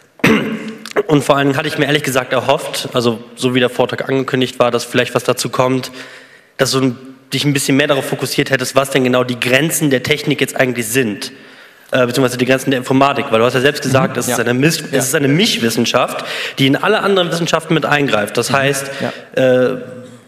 Äh, und vor allem hatte ich mir ehrlich gesagt erhofft, also so wie der Vortrag angekündigt war, dass vielleicht was dazu kommt, dass du dich ein bisschen mehr darauf fokussiert hättest, was denn genau die Grenzen der Technik jetzt eigentlich sind. Äh, beziehungsweise die Grenzen der Informatik, weil du hast ja selbst gesagt, es, ja. ist, eine Misch, ja. es ist eine Mischwissenschaft, die in alle anderen Wissenschaften mit eingreift. Das heißt, ja. äh,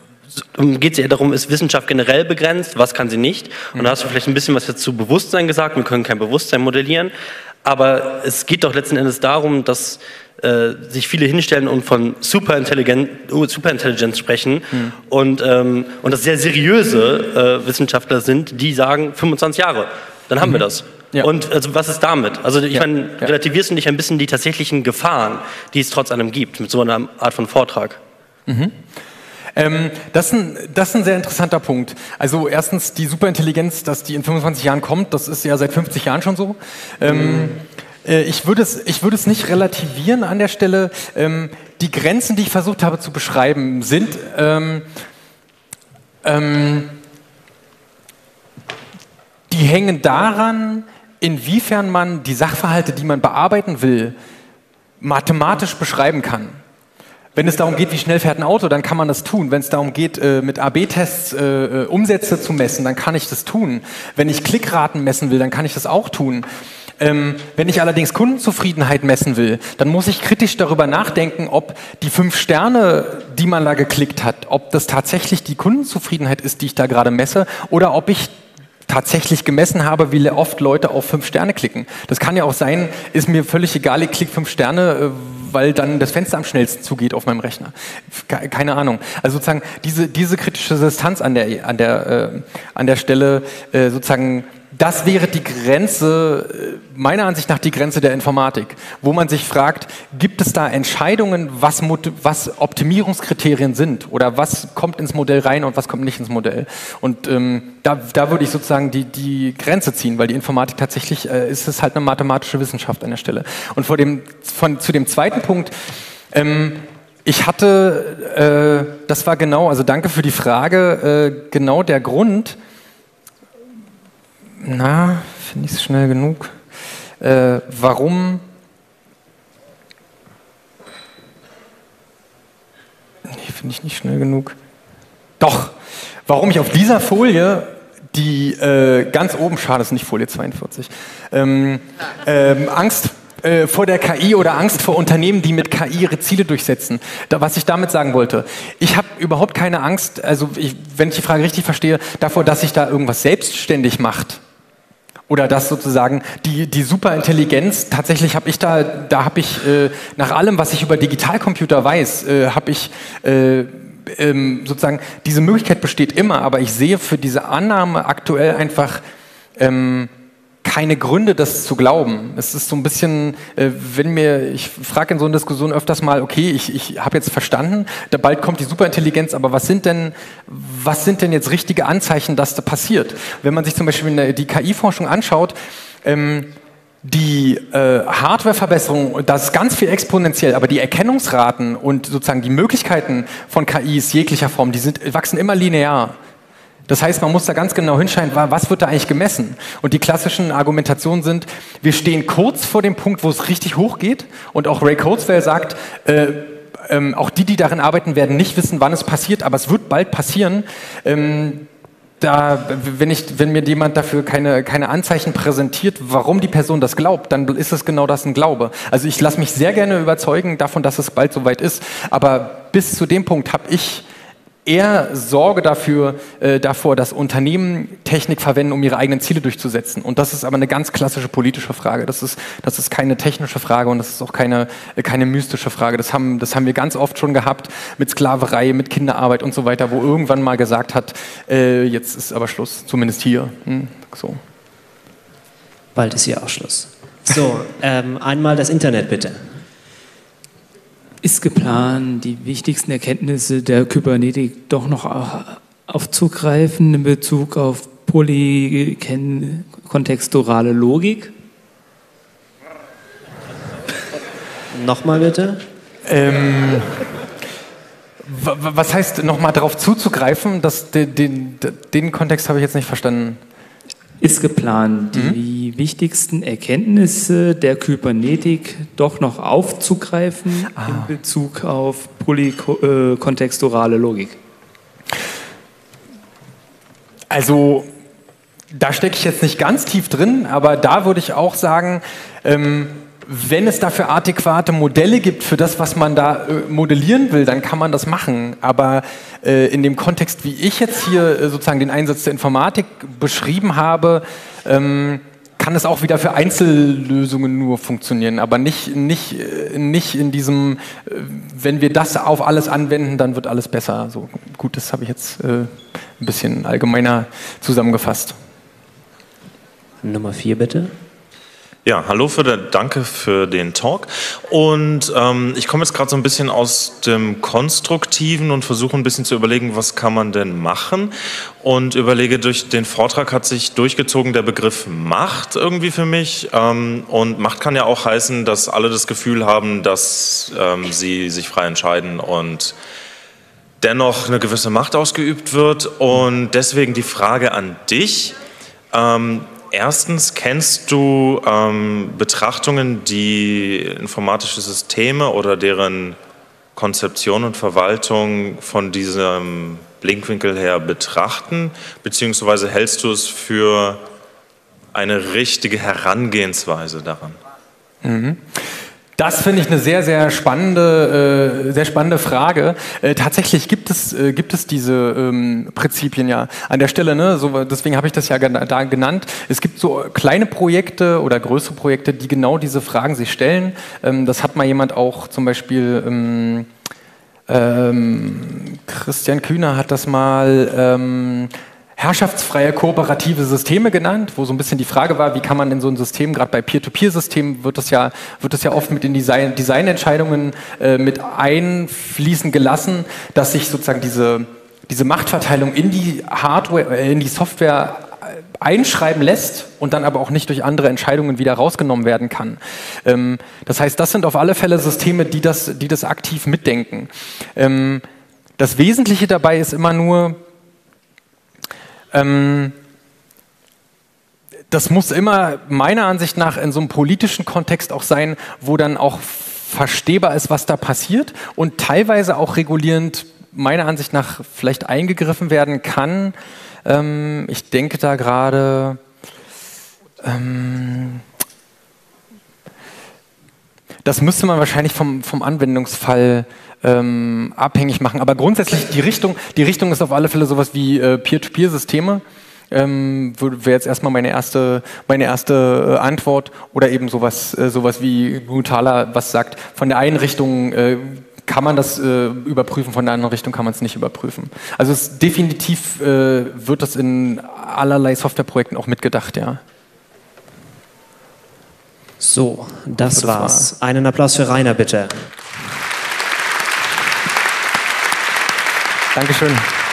geht es ja darum, ist Wissenschaft generell begrenzt, was kann sie nicht? Und da hast du vielleicht ein bisschen was jetzt zu Bewusstsein gesagt, wir können kein Bewusstsein modellieren, aber es geht doch letzten Endes darum, dass äh, sich viele hinstellen und von Superintelligenz, Superintelligenz sprechen mhm. und, ähm, und das sehr seriöse äh, Wissenschaftler sind, die sagen fünfundzwanzig Jahre, dann haben mhm. wir das. Ja. Und also, was ist damit? Also ich ja. meine, ja. relativierst du nicht ein bisschen die tatsächlichen Gefahren, die es trotz allem gibt, mit so einer Art von Vortrag? Mhm. Ähm, das, ist ein, das ist ein sehr interessanter Punkt. Also erstens die Superintelligenz, dass die in fünfundzwanzig Jahren kommt, das ist ja seit fünfzig Jahren schon so. Ähm, mhm. äh, ich würde es, ich würde es nicht relativieren an der Stelle. Ähm, die Grenzen, die ich versucht habe zu beschreiben, sind ähm, ähm, die hängen daran, inwiefern man die Sachverhalte, die man bearbeiten will, mathematisch beschreiben kann. Wenn es darum geht, wie schnell fährt ein Auto, dann kann man das tun. Wenn es darum geht, mit A B Tests äh, Umsätze zu messen, dann kann ich das tun. Wenn ich Klickraten messen will, dann kann ich das auch tun. Ähm, wenn ich allerdings Kundenzufriedenheit messen will, dann muss ich kritisch darüber nachdenken, ob die fünf Sterne, die man da geklickt hat, ob das tatsächlich die Kundenzufriedenheit ist, die ich da gerade messe, oder ob ich tatsächlich gemessen habe, wie oft Leute auf fünf Sterne klicken. Das kann ja auch sein, ist mir völlig egal, ich klicke fünf Sterne, weil dann das Fenster am schnellsten zugeht auf meinem Rechner. Keine Ahnung. Also sozusagen diese, diese kritische Distanz an der, an der, äh, an der Stelle äh, sozusagen, das wäre die Grenze, meiner Ansicht nach die Grenze der Informatik, wo man sich fragt, gibt es da Entscheidungen, was, was Optimierungskriterien sind oder was kommt ins Modell rein und was kommt nicht ins Modell. Und ähm, da, da würde ich sozusagen die, die Grenze ziehen, weil die Informatik tatsächlich, äh, ist es halt eine mathematische Wissenschaft an der Stelle. Und vor dem, von, zu dem zweiten Punkt, ähm, ich hatte, äh, das war genau, also danke für die Frage, äh, genau der Grund. Na, finde ich es schnell genug. Äh, warum? Nee, finde ich nicht schnell genug. Doch, warum ich auf dieser Folie, die äh, ganz oben, schade, ist nicht Folie zweiundvierzig, ähm, ähm, Angst äh, vor der K I oder Angst vor Unternehmen, die mit K I ihre Ziele durchsetzen. Da, was ich damit sagen wollte, ich habe überhaupt keine Angst, also ich, wenn ich die Frage richtig verstehe, davor, dass sich da irgendwas selbstständig macht. Oder dass sozusagen die, die Superintelligenz, tatsächlich habe ich da, da habe ich äh, nach allem, was ich über Digitalcomputer weiß, äh, habe ich äh, ähm, sozusagen, diese Möglichkeit besteht immer, aber ich sehe für diese Annahme aktuell einfach ähm, keine Gründe, das zu glauben. Es ist so ein bisschen, äh, wenn mir, ich frage in so einer Diskussion öfters mal, okay, ich, ich habe jetzt verstanden, da bald kommt die Superintelligenz, aber was sind denn, was sind denn jetzt richtige Anzeichen, dass das passiert? Wenn man sich zum Beispiel die K I-Forschung anschaut, ähm, die äh, Hardwareverbesserung, das ist ganz viel exponentiell, aber die Erkennungsraten und sozusagen die Möglichkeiten von K Is jeglicher Form, die sind, wachsen immer linear. Das heißt, man muss da ganz genau hinschauen, was wird da eigentlich gemessen? Und die klassischen Argumentationen sind, wir stehen kurz vor dem Punkt, wo es richtig hoch geht. Und auch Ray Kurzweil sagt, äh, ähm, auch die, die darin arbeiten, werden nicht wissen, wann es passiert, aber es wird bald passieren. Ähm, da, wenn, ich, wenn mir jemand dafür keine, keine Anzeichen präsentiert, warum die Person das glaubt, dann ist es genau das ein Glaube. Also ich lasse mich sehr gerne überzeugen davon, dass es bald soweit ist. Aber bis zu dem Punkt habe ich eher Sorge dafür, äh, davor, dass Unternehmen Technik verwenden, um ihre eigenen Ziele durchzusetzen. Und das ist aber eine ganz klassische politische Frage. Das ist, das ist keine technische Frage und das ist auch keine, äh, keine mystische Frage. Das haben, das haben wir ganz oft schon gehabt mit Sklaverei, mit Kinderarbeit und so weiter, wo irgendwann mal gesagt hat, äh, jetzt ist aber Schluss, zumindest hier. Hm, so. Bald ist hier auch Schluss. So, ähm, einmal das Internet bitte. Ist geplant, die wichtigsten Erkenntnisse der Kybernetik doch noch aufzugreifen in Bezug auf polykontextuale Logik? Nochmal bitte. Ähm, was heißt nochmal darauf zuzugreifen? Das, den, den, den Kontext habe ich jetzt nicht verstanden. Ist geplant, die mhm. wichtigsten Erkenntnisse der Kybernetik doch noch aufzugreifen ah. in Bezug auf polykontextuale Logik? Also, da stecke ich jetzt nicht ganz tief drin, aber da würde ich auch sagen, ähm, wenn es dafür adäquate Modelle gibt für das, was man da äh, modellieren will, dann kann man das machen. Aber äh, in dem Kontext, wie ich jetzt hier äh, sozusagen den Einsatz der Informatik beschrieben habe, ähm, kann es auch wieder für Einzellösungen nur funktionieren. Aber nicht, nicht, äh, nicht in diesem, äh, wenn wir das auf alles anwenden, dann wird alles besser. Also, gut, das habe ich jetzt äh, ein bisschen allgemeiner zusammengefasst. Nummer vier bitte. Ja, hallo, für der, danke für den Talk. Und ähm, ich komme jetzt gerade so ein bisschen aus dem Konstruktiven und versuche ein bisschen zu überlegen, was kann man denn machen? Und überlege, durch den Vortrag hat sich durchgezogen der Begriff Macht irgendwie für mich. Ähm, und Macht kann ja auch heißen, dass alle das Gefühl haben, dass ähm, sie sich frei entscheiden und dennoch eine gewisse Macht ausgeübt wird. Und deswegen die Frage an dich. Ähm, erstens, kennst du ähm, Betrachtungen, die informatische Systeme oder deren Konzeption und Verwaltung von diesem Blickwinkel her betrachten, beziehungsweise hältst du es für eine richtige Herangehensweise daran? Mhm. Das finde ich eine sehr, sehr spannende, äh, sehr spannende Frage. Äh, tatsächlich gibt es, äh, gibt es diese ähm, Prinzipien ja an der Stelle, ne? So, deswegen habe ich das ja da genannt. Es gibt so kleine Projekte oder größere Projekte, die genau diese Fragen sich stellen. Ähm, das hat mal jemand auch zum Beispiel, ähm, ähm, Christian Kühner hat das mal ähm, herrschaftsfreie kooperative Systeme genannt, wo so ein bisschen die Frage war, wie kann man in so ein System, gerade bei Peer-to-Peer-Systemen wird das ja, wird das ja oft mit in Design, Designentscheidungen äh, mit einfließen gelassen, dass sich sozusagen diese, diese Machtverteilung in die Hardware, äh, in die Software einschreiben lässt und dann aber auch nicht durch andere Entscheidungen wieder rausgenommen werden kann. Ähm, das heißt, das sind auf alle Fälle Systeme, die das, die das aktiv mitdenken. Ähm, das Wesentliche dabei ist immer nur, Ähm, das muss immer meiner Ansicht nach in so einem politischen Kontext auch sein, wo dann auch verstehbar ist, was da passiert und teilweise auch regulierend meiner Ansicht nach vielleicht eingegriffen werden kann. Ähm, ich denke da gerade, ähm, das müsste man wahrscheinlich vom, vom Anwendungsfall ähm, abhängig machen. Aber grundsätzlich die Richtung, die Richtung ist auf alle Fälle sowas wie äh, Peer-to-Peer-Systeme. Ähm, wäre jetzt erstmal meine erste, meine erste äh, Antwort. Oder eben sowas, äh, sowas wie Brutaler, was sagt, von der einen Richtung äh, kann man das äh, überprüfen, von der anderen Richtung kann man es nicht überprüfen. Also es definitiv äh, wird das in allerlei Softwareprojekten auch mitgedacht, ja. So, das, das war's. War. Einen Applaus für Rainer, bitte. Dankeschön.